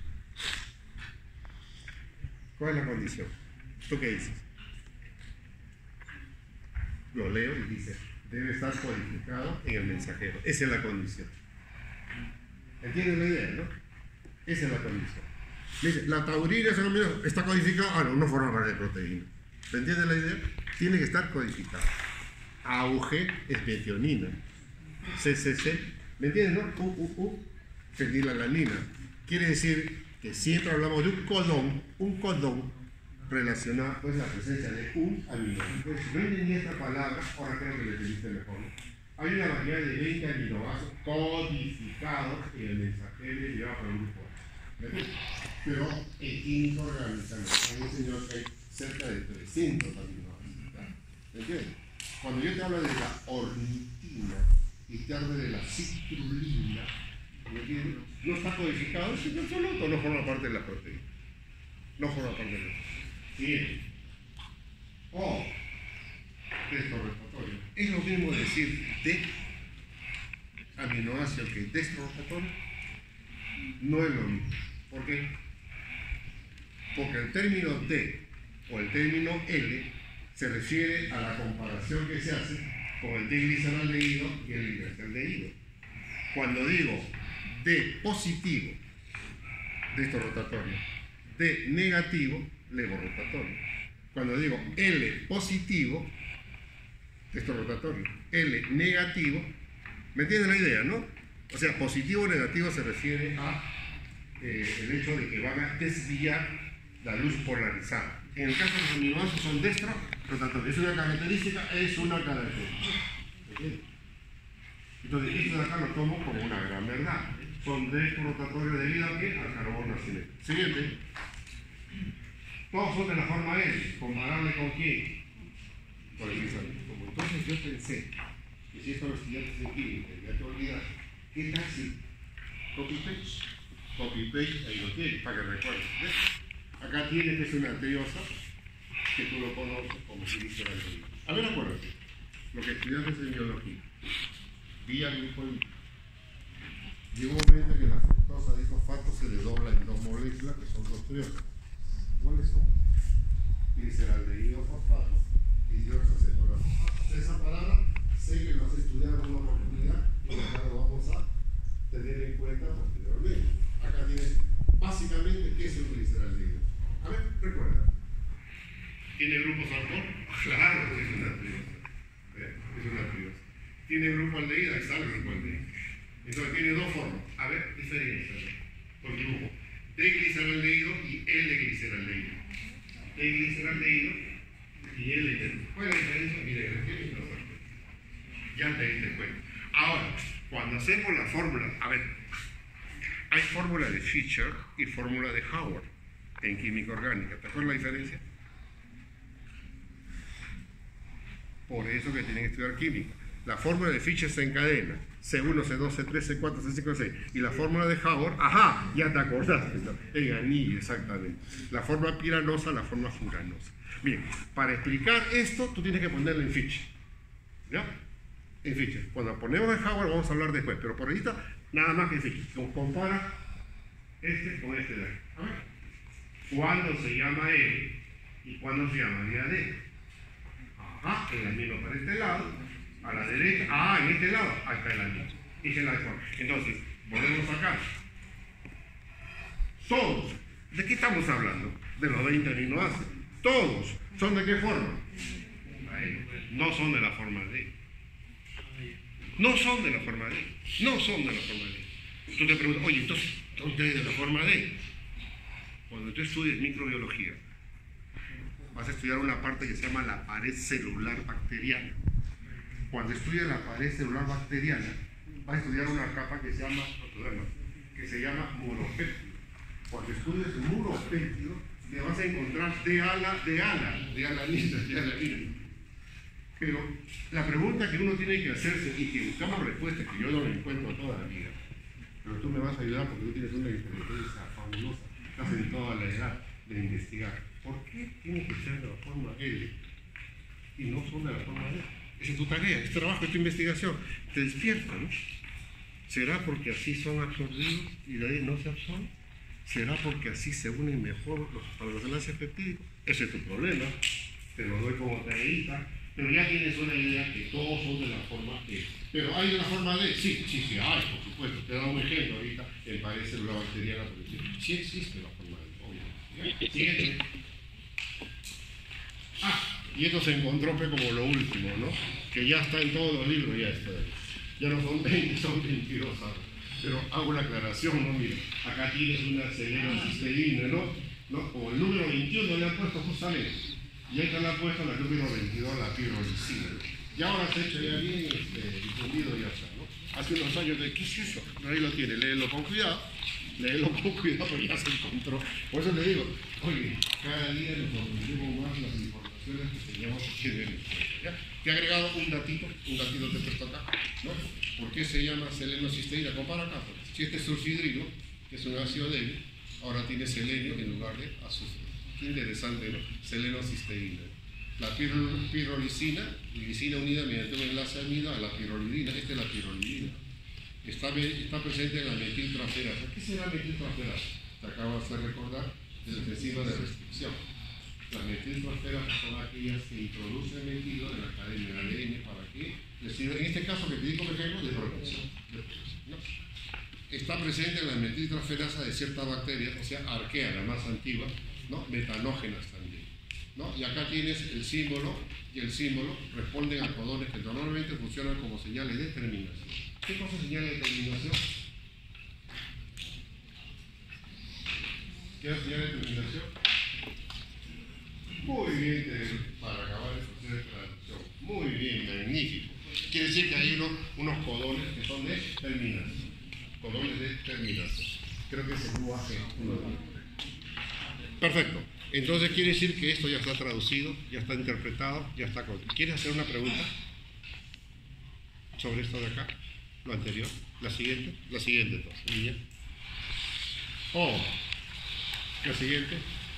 ¿Cuál es la condición? ¿Tú qué dices? Lo leo y dice, debe estar codificado en el mensajero. Esa es la condición. ¿Entienden la idea, no? Esa es la condición. Dice, la taurina está codificada. Ah, no, no forma parte de proteína. ¿Se entiende la idea? Tiene que estar codificada. A U G es metionina. C C C, ¿me entiendes, no? U U U, fenilalanina. Quiere decir que siempre hablamos de un codón, un codón relacionado con la presencia de un aminoácido. Si no entendí esta palabra, ahora creo que lo entendiste mejor. Hay una variedad de veinte aminoácidos codificados en el mensajero llevado por el grupo. Pero en química orgánica me han enseñado que hay cerca de trescientos aminoácidos. ¿Me entiendes? Cuando yo te hablo de la ornitina y te hablo de la citrulina, ¿me entiendes? No está codificado, es un absoluto, no forma parte de la proteína. No forma parte de la proteína. Bien. O destrorotatorio. Es lo mismo decir de aminoácido que destrorotatorio. No es lo mismo. ¿Por qué? Porque el término D o el término L se refiere a la comparación que se hace con el D-gliceraldehído y el gliceraldehído. Cuando digo D positivo, destrorotatorio, D negativo, levorotatorio. Cuando digo L positivo, destrorotatorio, L negativo, ¿me entienden la idea, no? O sea, positivo o negativo se refiere a eh, el hecho de que van a desviar la luz polarizada. En el caso de los aminoácidos son destrorotatorios. Es una característica, es una característica. ¿Okay? Entonces, esto de acá lo tomo como una gran verdad. Son destrorotatorios debido a que al carbono asimétrico. Siguiente. Todos son de la forma L. ¿Comparable con quién? Con el gliceraldehído. Entonces yo pensé que si esto los estudiantes de química ya te olvidas, ¿qué tal si copy-paste? Copy-paste, ahí lo tienes, para que recuerdes. ¿Ves? Acá tienes que es una triosa que tú lo conoces como gliceraldehído. A ver, acuérdate, lo que estudiaste en biología, vía glucolítica. Llegó un momento en que la fructosa de fosfato se desdobla en dos moléculas que son dos triosas. ¿Cuáles son? Gliceraldehído fosfato y dioxacetola fosfato. Esa palabra sé que lo has estudiado en una oportunidad y acá lo vamos a tener en cuenta posteriormente. Acá tienes básicamente qué es el gliceraldehído. A ver, recuerda. ¿Tiene grupos alcohol? Claro, es una triosa. Es una triosa. ¿Tiene grupo aldehído? Ahí está el grupo aldehído. Entonces tiene dos formas. A ver, diferencia. Por grupo. D-gliceraldehído y L-gliceraldehído. D-gliceraldehído y L-gliceraldehído. ¿Cuál es la diferencia? Mira, ya te diste cuenta. Ahora, cuando hacemos la fórmula, a ver, hay fórmula de Fischer y fórmula de Howard en química orgánica. ¿Te acuerdas la diferencia? Por eso que tienen que estudiar química. La fórmula de Fischer se encadena C uno, C dos, C tres, C cuatro, C cinco, C seis. Y la fórmula de Howard, ajá, ya te acordaste. En anillo, exactamente. La forma piranosa, la forma furanosa. Bien, para explicar esto, tú tienes que ponerlo en Fischer. ¿Ya? En Fischer. Cuando ponemos en Howard vamos a hablar después, pero por ahorita nada más que Fischer. Compara este con este de aquí. A ver. ¿Cuándo se llama L y cuándo se llamaría D? Ajá, el amino para este lado, a la derecha, ah, en este lado, acá el amino. Esa es la forma. Entonces, volvemos acá. Todos. ¿De qué estamos hablando? De los veinte aminoácidos. Todos. ¿Son de qué forma? No son de la forma D. No son de la forma D. No son de la forma D. Tú te preguntas, oye, entonces, ¿son ustedes de la forma D? Cuando tú estudies microbiología, vas a estudiar una parte que se llama la pared celular bacteriana. Cuando estudias la pared celular bacteriana, vas a estudiar una capa que se llama, que se llama muropéptido. Cuando estudias el muropéptido, te vas a encontrar de ala, de ala, de alanina, de alanina. Pero la pregunta que uno tiene que hacerse y que buscamos respuestas, que yo no la encuentro toda la vida, pero tú me vas a ayudar porque tú tienes una inteligencia fabulosa, estás en toda la edad de investigar. ¿Por qué tiene que ser de la forma L y no son de la forma D? Esa es tu tarea, es tu trabajo, es tu investigación. Te despierta, ¿no? ¿Será porque así son absorbidos y de ahí no se absorben? ¿Será porque así se unen mejor los, para los enlaces peptídicos? Ese es tu problema, te lo doy como tareita, pero ya tienes una idea que todos son de la forma E. ¿Pero hay de la forma D? Sí, sí, sí, hay, por supuesto. Te da un ejemplo ahorita, el pared celular bacteriana, porque sí existe la forma D, obviamente. Siguiente. Ah, y esto se encontró como lo último, ¿no? Que ya está en todos los libros, ya está. Ya no son veinte, son veintidós ahora. Pero hago la aclaración, ¿no? Mira, acá tienes una selenocisteína, ¿no? ¿no? Como el número veintiuno le han puesto justamente. Y ahí te le han puesto la número veintidós, la pirolicina. Y ahora se ha hecho ya bien este, difundido, ya está, ¿no? Hace unos años, de, ¿qué es eso? Ahí lo tiene, léelo con cuidado. Léelo con cuidado, pero ya se encontró. Por eso le digo, oye, cada día nos sorprendemos más las informaciones que teníamos aquí en el ¿ya? Te he agregado un datito, un datito te he puesto acá, ¿no? ¿Por qué se llama selenocisteína? Compara acá, pues. Si este es sulfidrilo, que es un ácido débil, ahora tiene selenio en lugar de azufre. Qué interesante, ¿no? Selenocisteína. La pir pirolicina, glicina unida mediante un enlace amida a la pirolidina, esta es la pirolidina. Está, está presente en la metiltransferasa. ¿Qué será metiltransferasa? Te acabo de hacer recordar de la enzima de restricción. Las metiltransferasas son aquellas que introducen metil en la cadena del A D N para que les sirva, en este caso que te di como ejemplo, de protección. De protección ¿no? Está presente en la metiltransferasa de ciertas bacterias, o sea, arquea, la más antigua, ¿no? Metanógenas también. ¿no? Y acá tienes el símbolo, y el símbolo responden a codones que normalmente funcionan como señales de terminación. ¿Qué cosa es señal de terminación? ¿Qué es señal de terminación? Muy bien, para acabar de hacer traducción. Muy bien, magnífico. Quiere decir que hay unos, unos codones que son de terminación. Codones de terminación. Creo que ese U A G. Perfecto. Entonces quiere decir que esto ya está traducido, ya está interpretado, ya está. ¿Quieres hacer una pregunta sobre esto de acá? Lo anterior. La siguiente. La siguiente entonces. Niña. Oh. La siguiente.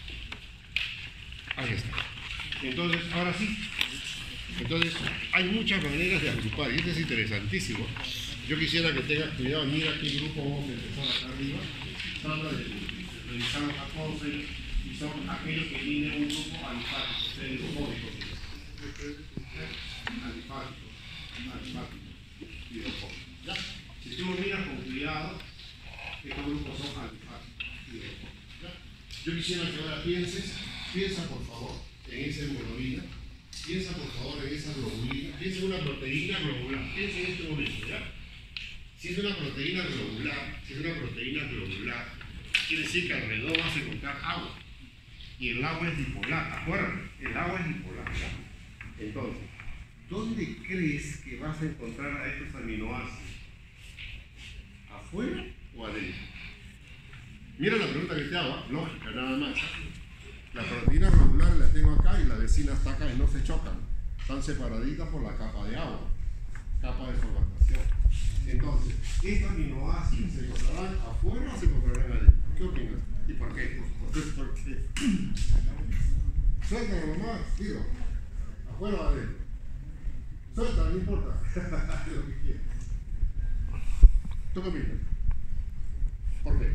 Ahí está. Entonces, ahora sí. Entonces, hay muchas maneras de agrupar, y esto es interesantísimo. Yo quisiera que tengas cuidado, mira qué grupo vamos a empezar acá arriba. Habla de revisamos a todos ellos, y son aquellos que tienen un grupo alifático, el grupo de alifático, alifático, hidrofóbico. ¿Ya? Si tú lo miras con cuidado, estos grupos son alifáticos, hidrofóbicos. ¿Ya? Yo quisiera que ahora pienses, piensa por favor en esa hemoglobina, piensa por favor en esa globulina, piensa en una proteína globular, piensa en este momento, ¿ya? Si es una proteína globular, si es una proteína globular, quiere decir que alrededor vas a encontrar agua. Y el agua es dipolar, acuérdate, el agua es dipolar. ¿Ya? Entonces, ¿dónde crees que vas a encontrar a estos aminoácidos? ¿Afuera o adentro? Mira la pregunta que te hago, lógica, nada más. La proteína globular la tengo acá y la vecina está acá y no se chocan. Están separaditas por la capa de agua, capa de formatación. Entonces, ¿estos aminoácidos se encontrarán afuera o se encontrarán adentro? ¿Qué opinas? ¿Y por qué? ¿Por qué? Suéltalo nomás, digo. ¿Afuera o adentro? Suéltalo, no importa. Lo que quieras. ¿Tú qué opinas? ¿Por qué?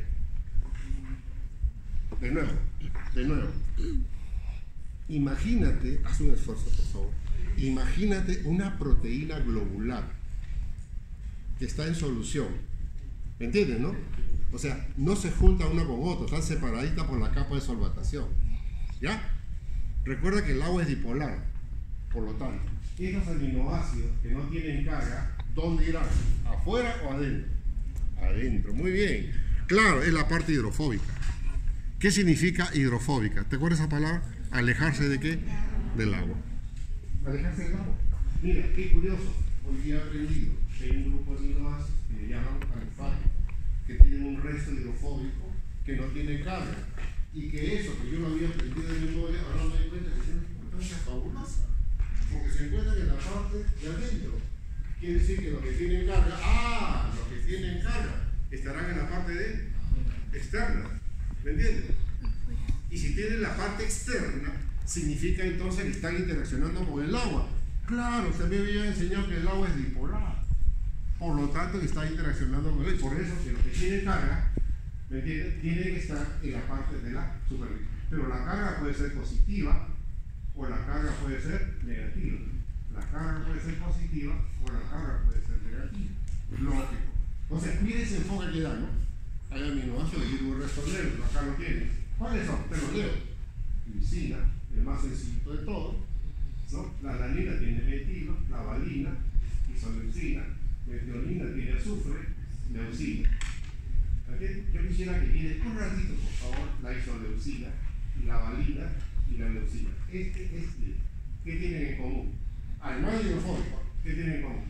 De nuevo, de nuevo. Imagínate, haz un esfuerzo por favor. Imagínate una proteína globular. que está en solución. ¿Me entiendes, no? O sea, no se junta una con otra, están separaditas por la capa de solvatación. ¿Ya? Recuerda que el agua es dipolar, por lo tanto, estos aminoácidos que no tienen carga, ¿dónde irán? ¿Afuera o adentro? Adentro, muy bien. Claro, es la parte hidrofóbica. ¿Qué significa hidrofóbica? ¿Te acuerdas esa palabra? ¿Alejarse de qué? Del agua. ¿Alejarse del agua? Mira, qué curioso. Hoy día he aprendido que hay un grupo de aminoácidos que le llaman alifáticos, que tienen un resto hidrofóbico que no tiene carga. Y que eso, que yo lo había aprendido de memoria, ahora me doy cuenta que tiene una importancia fabulosa. Porque se encuentran en la parte de adentro. Quiere decir que los que tienen carga, ah, los que tienen carga, estarán en la parte de externa. ¿Me entiendes? Y si tienen la parte externa, significa entonces que están interaccionando con el agua. Claro, usted me había enseñado que el agua es dipolar. Por lo tanto, que está interaccionando con él. Por eso, que los que tienen carga, ¿me entiendes? Tienen que estar en la parte de la superficie. Pero la carga puede ser positiva o la carga puede ser negativa. La carga puede ser positiva o la carga puede ser negativa. Lógico. O sea, mire ese enfoque que da, ¿no? Hay aminoácidos de tipo resto negro, acá lo tienen. ¿Cuáles son? Te los leo. Glicina, el más sencillo de todo, ¿no? La alanina tiene metilo, la valina, isoleucina, metionina tiene azufre, leucina. ¿Okay? Yo quisiera que mire un ratito, por favor, la isoleucina, la valina y la leucina. Este es el. ¿Qué tienen en común? Además de hidrofóbico, ¿qué tienen en común?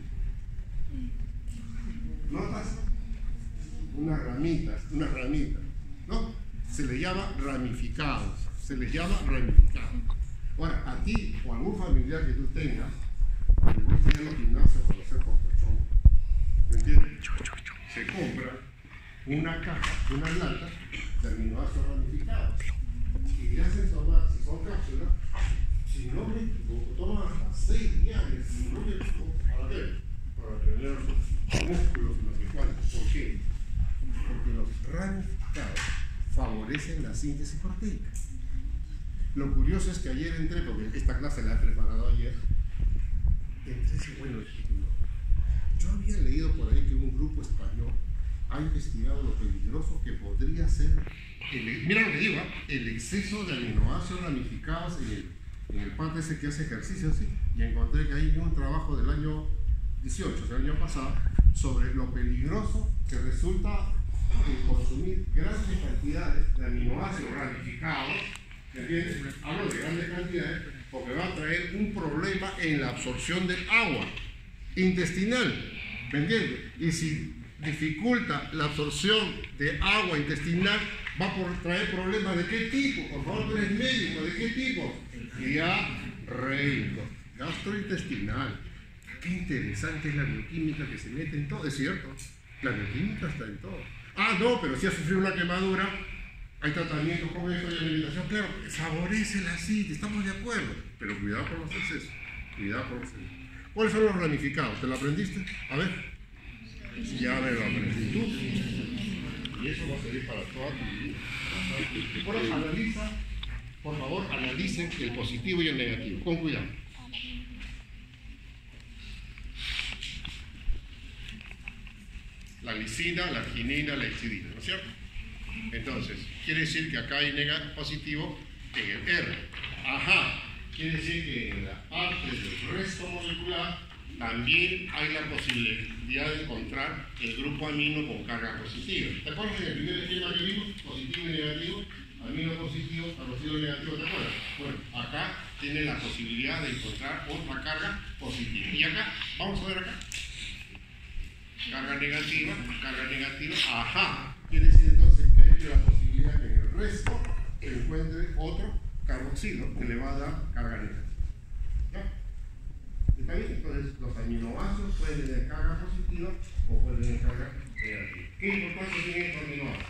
¿Notas? Unas ramitas, unas ramitas, ¿no? Se les llama ramificados, se les llama ramificados. Ahora, a ti o a algún familiar que tú tengas, que gusta ir a los gimnasios para hacer cortachón, ¿me entiendes? Se compra una caja, una lata de aminoácidos ramificados y le hacen tomar, si son cápsulas, si no me equivoco, toman hasta seis diarias, si no me equivoco, ¿para qué? Para tener músculos, no sé cuántos. ¿Por qué? Porque los ramificados favorecen la síntesis proteica. Lo curioso es que ayer entré, porque esta clase la he preparado ayer, entré ese bueno título. Yo había leído por ahí que un grupo español ha investigado lo peligroso que podría ser, el, mira lo que digo, ¿eh? el exceso de aminoácidos ramificados en el, en el pata ese que hace ejercicio, ¿sí? Y encontré que hay un trabajo del año dieciocho, o sea, el año pasado, sobre lo peligroso que resulta en consumir grandes cantidades de aminoácidos ramificados, ¿entiendes? Hablo de grandes cantidades porque va a traer un problema en la absorción del agua intestinal, ¿me entiendes? Y si dificulta la absorción de agua intestinal, va a traer problemas de qué tipo. Por favor, tú eres médico, ¿de qué tipo? Diarreico, gastrointestinal. Qué interesante es la bioquímica que se mete en todo, es cierto. La bioquímica está en todo. Ah, no, pero si ha sufrido una quemadura, hay tratamientos con esto y alimentación, claro, favorece la acidez, estamos de acuerdo, pero cuidado con los excesos, cuidado con los excesos. ¿Cuáles son los ramificados? ¿Te lo aprendiste? A ver. Ya me lo aprendí tú. Y eso va a servir para toda tu vida. Por favor, analiza, por favor, analicen el positivo y el negativo, con cuidado. La glicina, la arginina, la histidina, ¿no es cierto? Entonces, quiere decir que acá hay negativo positivo en el R. Ajá, quiere decir que en la parte del resto molecular también hay la posibilidad de encontrar el grupo amino con carga positiva. ¿Te acuerdas en el primer esquema que vimos? Positivo y negativo, amino positivo, carboxilo negativo, ¿te acuerdas? Bueno, acá tiene la posibilidad de encontrar otra carga positiva. Y acá, vamos a ver acá. Carga negativa, carga negativa, ajá. Quiere decir entonces que hay la posibilidad que en el resto se encuentre otro carboxilo que le va a dar carga negativa. ¿Ya? ¿Está bien? Entonces los aminoácidos pueden tener carga positiva o pueden tener carga negativa. ¿Qué importancia tiene estos aminoácidos?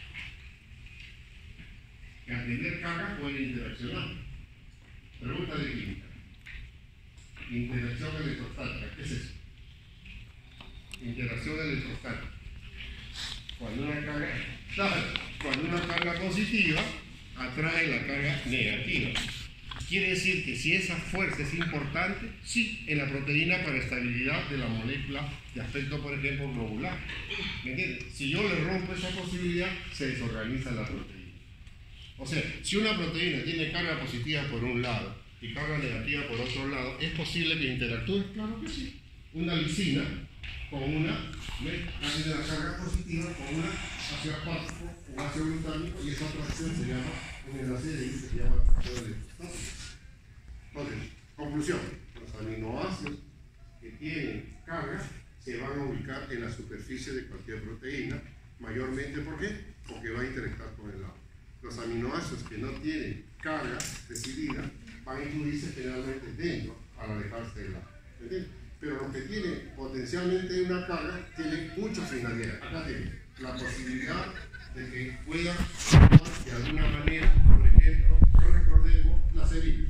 Que al tener carga pueden interaccionar. Pregunta de química. Interacción electrostática. ¿Qué es eso? Interacción electrostática. Cuando una carga, claro, cuando una carga positiva atrae la carga negativa. Quiere decir que si esa fuerza es importante, sí, en la proteína para estabilidad de la molécula de aspecto, por ejemplo, globular. ¿Me entiendes? Si yo le rompo esa posibilidad, se desorganiza la proteína. O sea, si una proteína tiene carga positiva por un lado y carga negativa por otro lado, ¿es posible que interactúen? Claro que sí. Una lisina con una, tiene la carga positiva con una ácido aspartico o ácido glutámico, y esa fracción se llama un enlace de ahí, se llama fracción de. Entonces, conclusión, los aminoácidos que tienen carga se van a ubicar en la superficie de cualquier proteína, mayormente, ¿por qué? Porque va a interactuar con el agua. Los aminoácidos que no tienen carga decidida van a incluirse generalmente dentro para alejarse del agua. ¿Entiendes? Pero los que tienen potencialmente una carga tienen muchas finalidades. Acá tienen la posibilidad de que puedan actuar de alguna manera, por ejemplo, recordemos la serina.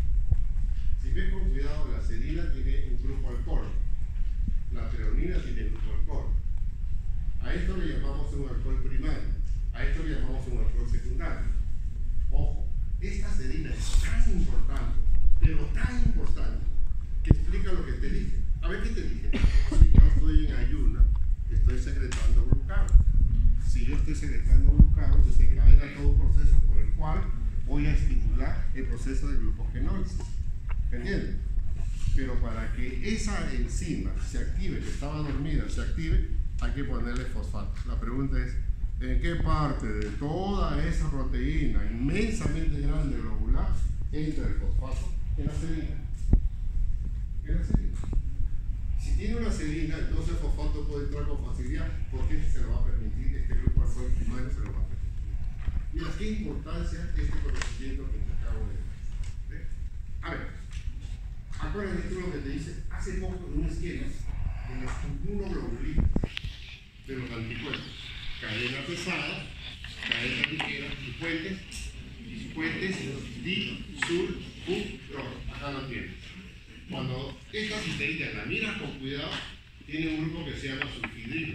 Si ves con cuidado, la serina tiene un grupo alcohol, la treonina tiene un grupo alcohol. A esto le llamamos un alcohol primario, a esto le llamamos un alcohol secundario. Ojo, esta serina es tan importante, pero tan importante, que explica lo que te dije. A ver, ¿qué te dije? Si yo estoy en ayuna, estoy secretando glucagón. Si yo estoy secretando glucagón, se desencadena todo un proceso por el cual voy a estimular el proceso de glucogenólisis. ¿Entiendes? Pero para que esa enzima se active, que estaba dormida, se active, hay que ponerle fosfato. La pregunta es, ¿en qué parte de toda esa proteína inmensamente grande globular entra el fosfato? En la serina. En la serina. Si tiene una serina, entonces el fosfato puede entrar con facilidad, porque se lo va a permitir, este grupo alcohol primario se lo va a permitir. Mira, qué importancia este conocimiento que te acabo de decir. A ver. Acuérdate tú lo que te dice hace poco en un esquema de los inmunoglobulinas de los anticuerpos. Cadena pesada, cadena ligera y puentes, puentes, di, sur, u, ro. Acá lo tienes. Cuando esta cisteína la miras con cuidado, tiene un grupo que se llama sulfidrilo.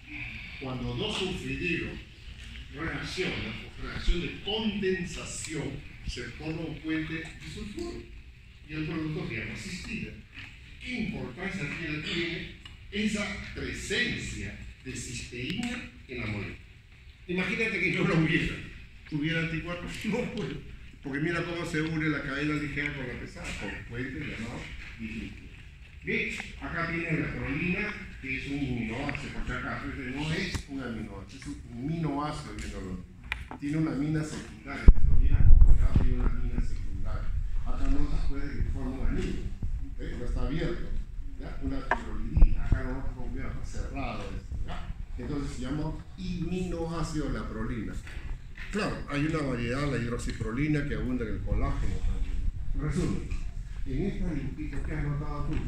Cuando dos sulfidrilos reaccionan, reacción de condensación, se forma un puente disulfuro. Y el producto se llama cistina. ¿Qué importancia tiene esa presencia de cisteína en la molécula? Imagínate que no lo hubiera. ¿Tuviera anticuerpos? No puede. Porque mira cómo se une la cadena ligera con la pesada, con puente llamado disulfuro. Bien, acá tiene la prolina, que es un aminoácido, por si acaso, no es un aminoácido, es un aminoácido que no tiene una amina secundaria. Si lo miras con cuidado, tiene una amina secundaria. Acá no se puede que forme un anillo, ¿eh? No está abierto, ¿ya? Una tirolidina, acá no nos conviene, está cerrado esto, ¿ya? Entonces se llama aminoácido la prolina. Claro, hay una variedad, la hidroxiprolina, que abunda en el colágeno también. Resumen, en esta dibujito que has notado tú,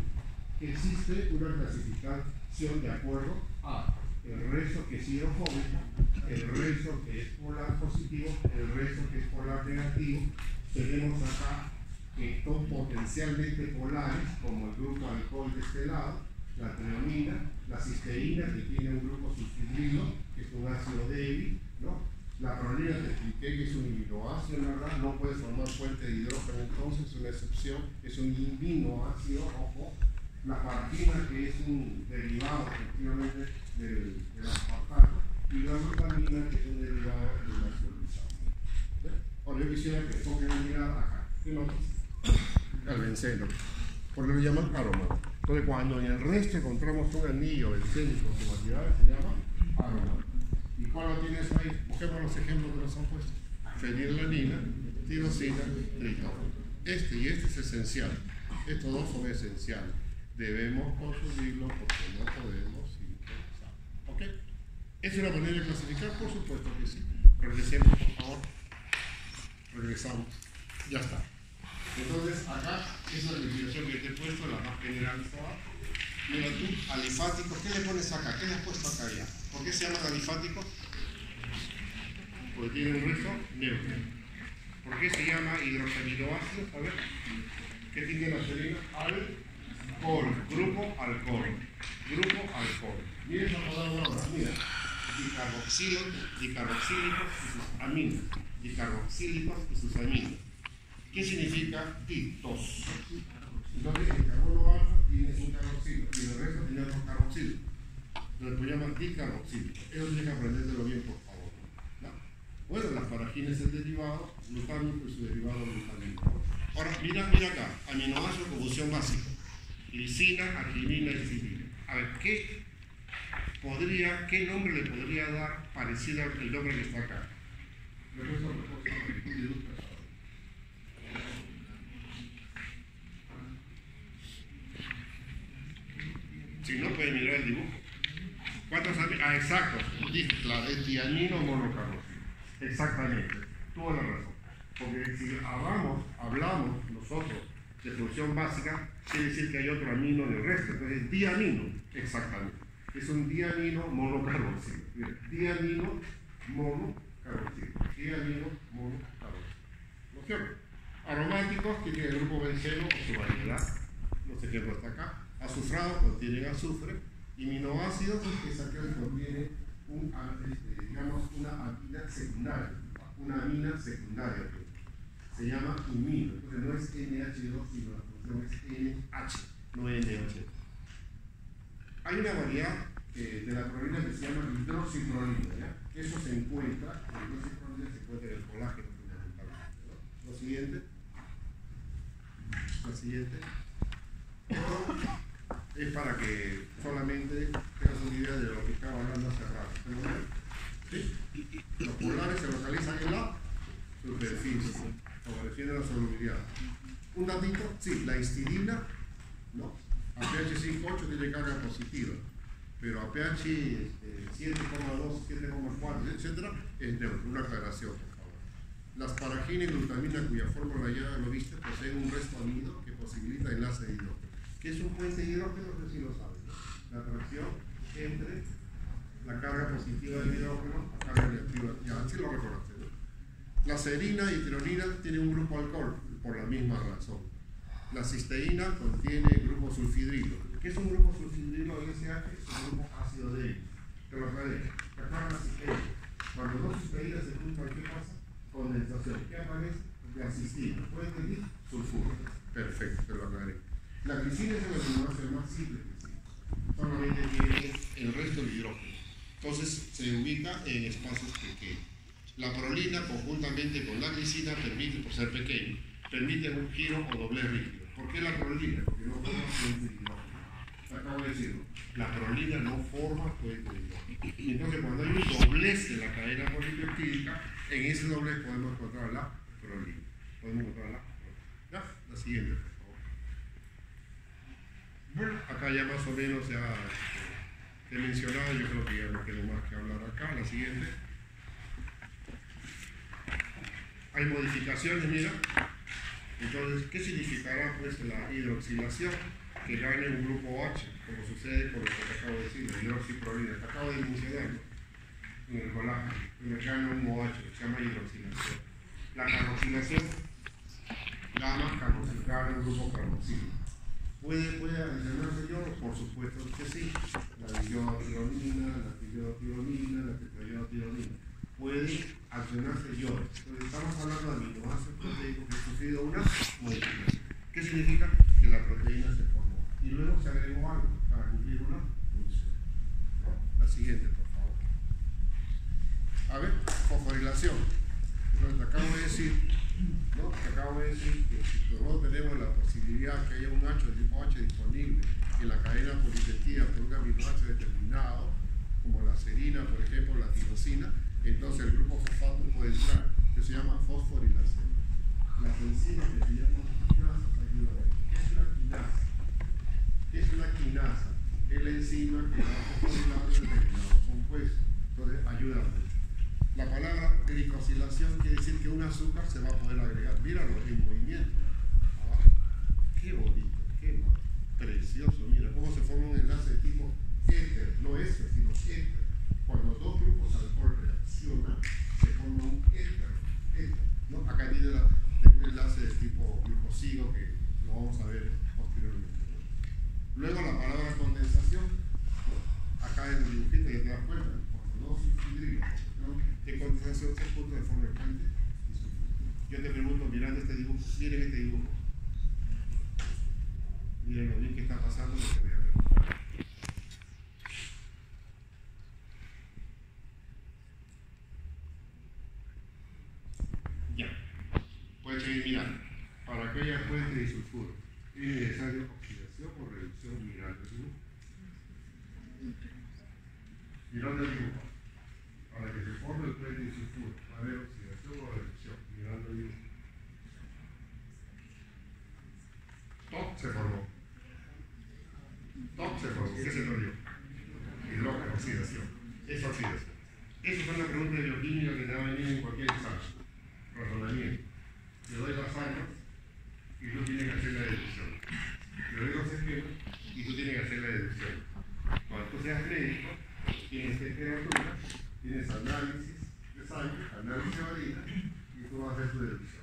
existe una clasificación de acuerdo a el resto que es hidrofóbico, el resto que es polar positivo, el resto que es polar negativo. Tenemos acá que son potencialmente polares, como el grupo alcohol de este lado, la treonina, la cisteína, que tiene un grupo sulfidrilo, que es un ácido débil, ¿no? La prolina, te expliqué que es un aminoácido, ¿verdad? No puede formar puente de hidrógeno, entonces es una excepción, es un aminoácido, ojo. La partina, que es un derivado, efectivamente, del, del aspartato, y la glutamina, que es un derivado del ácido glutámico. Ahora yo quisiera que enfoquen la mirada acá. ¿Qué notas? Al benceno, porque lo llaman aromático. Entonces, cuando en el resto encontramos un anillo bencénico con actividades, se llama aromático. ¿Y cuál lo tienes ahí? Busquemos los ejemplos que nos han puesto. Fenilalanina, tirosina, tritona. Este y este es esencial. Estos dos son esenciales. Debemos consumirlos porque no podemos improvisar. ¿Ok? ¿Es una manera de clasificar? Por supuesto que sí. Regresemos, por favor. Regresamos. Ya está. Entonces, acá, esa es la definición que te he puesto, la más generalizada. Mira tú, alifático, ¿qué le pones acá? ¿Qué le has puesto acá ya? ¿Por qué se llama alifático? Porque tiene un resto neutro. ¿Por qué se llama hidrosaminoácido? A ver, ¿qué tiene la serina? Alcohol, grupo alcohol, grupo alcohol. Miren esa palabra ahora, mira, dicarboxilo, dicarboxílicos y sus aminos, dicarboxílicos y sus aminos. ¿Qué significa ditos? Entonces, el carbono alfa tiene un carboxilo y el resto tiene otro carboxilo. Entonces, pues llaman dicarboxilo. Eso tienen que aprendértelo bien, por favor. ¿No? Bueno, las paragina es el derivado, glutámico y su derivado glutámico. Ahora, mira, mira acá, aminoácido de composición básica. Glicina, arginina y citina. A ver, ¿qué, podría, ¿qué nombre le podría dar parecido al nombre que está acá? Si no, puede mirar el dibujo. ¿Cuántos amigos? Ah, exacto. La de tiamino monocarboxilo. Exactamente. Tuvo la razón. Porque si hablamos, hablamos nosotros de función básica, quiere decir que hay otro amino en el resto. Entonces, diamino. Exactamente. Es un diamino monocarboxilo. Diamino monocarboxilo. Diamino monocarboxilo. ¿No es cierto? Aromáticos tienen el grupo benceno o su variedad. No sé qué está acá. Azufrados contienen azufre. Y aminoácidos es aquel que contiene un, este, digamos, una amina secundaria. Una amina secundaria. Se llama imino. Entonces no es N H dos, sino la función es N H, no N H. Hay una variedad eh, de la prolina que se llama hidroxiprolina, ¿ya? Eso se encuentra, la hidroxiprolina se encuentra en el colágeno fundamentalmente, ¿no? Lo siguiente. Lo siguiente. Esto es para que solamente tengas una idea de lo que estaba hablando hace rato. ¿Sí? Los polares se localizan en la superficie, favoreciendo la solubilidad. Un datito, sí, la histidina, ¿no? A pH cinco punto ocho tiene carga positiva, pero a pH este, siete coma dos, siete coma cuatro, etcétera, es neutro. Una aclaración, por favor. Las paragina y glutamina, cuya fórmula ya lo viste, poseen un resto amino que posibilita enlace de hidrógeno. ¿Qué es un puente de hidrógeno? No sé si lo sabes, ¿no? La atracción entre la carga positiva del hidrógeno a carga negativa. Ya, así lo recordaste, ¿no? La serina y tirolina tienen un grupo alcohol, por la misma razón. La cisteína contiene el grupo sulfidrilo. ¿Qué es un grupo sulfidrilo en S H? Es un grupo ácido débil. Te lo aclaré. Acá la cisteína. Cuando dos cisteínas se juntan, ¿qué pasa? Condensación. ¿Qué aparece? La cistina. ¿Puedes entender? Sulfuro. Perfecto, te lo aclaré. La glicina es el aminoácido más simple que existe. Solamente tiene el resto del hidrógeno. Entonces se ubica en espacios pequeños. La prolina, conjuntamente con la glicina, permite, por ser pequeño, permite un giro o doblez rígido. ¿Por qué la prolina? Porque no forma puente de hidrógeno. Acabo de decirlo. La prolina no forma puente de hidrógeno. Y entonces, cuando hay un doblez de la cadena polipeptídica, en ese doblez podemos encontrar la prolina. Podemos encontrar la prolina. ¿Ya? La siguiente, por favor. Bueno, acá ya más o menos ya este, he mencionado, yo creo que ya no queda más que hablar acá. La siguiente. Hay modificaciones, mira. Entonces, ¿qué significará pues la hidroxilación? Que gane un grupo H, como sucede con lo que te acabo de decir, la hidroxiprolina. Te acabo de mencionarlo en el colágeno. Y me gana un OH, que se llama hidroxilación. La carboxilación gana, gana un grupo carboxilo. ¿Puede, ¿Puede adicionarse yodo? Por supuesto que sí. La diotironina, la tiotironina, la tetraiotironina. Puede accionarse yodo. Entonces, estamos hablando de aminoácidos proteicos que han sufrido una modificación. ¿Qué significa? Que la proteína se formó. Y luego se agregó algo para cumplir una función. ¿No? La siguiente, por favor. A ver, fosforilación. Entonces, te acabo de decir, ¿no? Te acabo de decir que si nosotros tenemos la posibilidad que haya un H de tipo H disponible en la cadena polipeptídica por un aminoácido determinado, como la serina, por ejemplo, la tirosina, entonces el grupo fosfato puede entrar, que se llama fosforilación. Las enzimas que se llaman quinasas ayudan a eso. ¿Qué es una quinasa? ¿Qué es una quinasa? Es la enzima que va a fosforilar un determinado compuesto. Entonces ayuda mucho. La palabra glicosilación quiere decir que un azúcar se va a poder agregar. Míralo en movimiento. Ah, qué bonito, qué mal. Precioso. Mira cómo se forma un enlace de tipo éter, no éster, sino éter. Cuando dos grupos alcohol reaccionan, se forma un éter. éter ¿no? Acá tiene la, un enlace de tipo glucosido que lo vamos a ver posteriormente. ¿No? Luego la palabra condensación. ¿No? Acá en el dibujito ya te das cuenta. Cuando dos sulfidrilos, ¿no? De condensación se juntan de forma elegante. Yo te pregunto, mirando este dibujo, Miren este dibujo. Miren lo bien que está pasando lo que voy a preguntar. Ya. Pueden seguir mirando. Para que haya fuente de sulfuro, ¿es necesario oxidación o reducción? Mirando el dibujo. Mirando el dibujo. Para que se forme el puente de sulfuro, ¿va a haber oxidación o reducción? Mirando el dibujo. Top se formó. Top se formó. ¿Qué se perdió? Hidrógeno, oxidación. Es oxidación. Esa es una pregunta de bioquímica que te va a venir en cualquier examen. Razonamiento. Le doy las años y tú tienes que hacer la deducción. Le doy los esquemas y tú tienes que hacer la deducción. Cuando tú seas médico, tienes temperatura, tienes análisis de sangre, análisis de orina y tú vas a hacer tu deducción.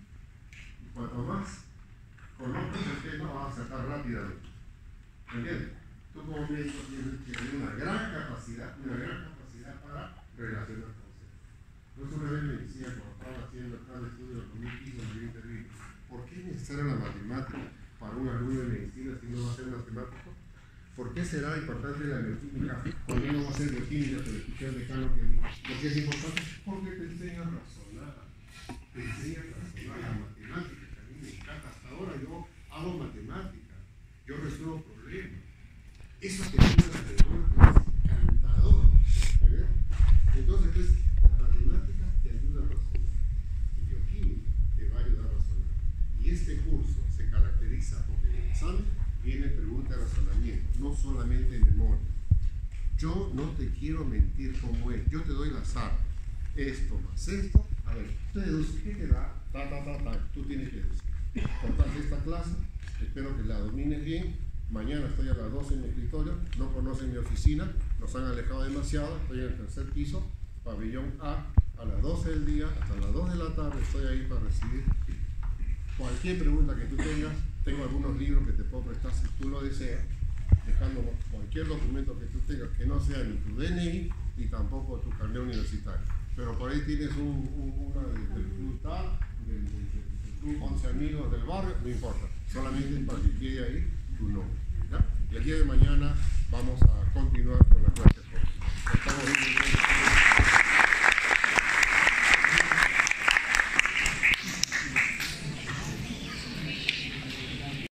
Y cuanto más conozcas el tema, vas a sacar rápidamente. ¿Me entiendes? Tú como médico tienes que tener una gran capacidad, una gran capacidad para relacionar conceptos. Yo una vez me decía, cuando estaba haciendo tal estudio con mi hijo, me intervino, ¿por qué es necesaria la matemática para un alumno de medicina si no va a ser matemático? ¿Por qué será importante la bioquímica cuando uno va a hacer bioquímica? Te lo escuché al decano que dijo, ¿por qué es importante? Porque te enseña a razonar, te enseña a razonar la matemática, que a mí me encanta. Hasta ahora yo hago matemática, yo resuelvo problemas. Eso que tiene la matemática es encantador, ¿verdad? Entonces, pues, la matemática te ayuda a razonar, y bioquímica te va a ayudar a razonar. Y este curso se caracteriza porque en el examen viene pregunta de razonamiento, no solamente de memoria. Yo no te quiero mentir como es, yo te doy la azar. Esto más esto, a ver, tú deduces, ¿qué te da? Ta, ta, ta, ta, tú tienes que deducir. Cortas esta clase, espero que la domines bien. Mañana estoy a las doce en mi escritorio, no conocen mi oficina, nos han alejado demasiado, estoy en el tercer piso, pabellón A, a las doce del día, hasta las dos de la tarde estoy ahí para recibir cualquier pregunta que tú tengas. Tengo algunos libros que te puedo prestar si tú lo deseas, dejando cualquier documento que tú tengas que no sea ni tu D N I ni tampoco tu carnet universitario. Pero por ahí tienes un, un, una del club tal, del, del, del club once amigos del barrio, no importa, solamente para que quede ahí tu nombre. ¿Ya? Y el día de mañana vamos a continuar con la clase. Estamos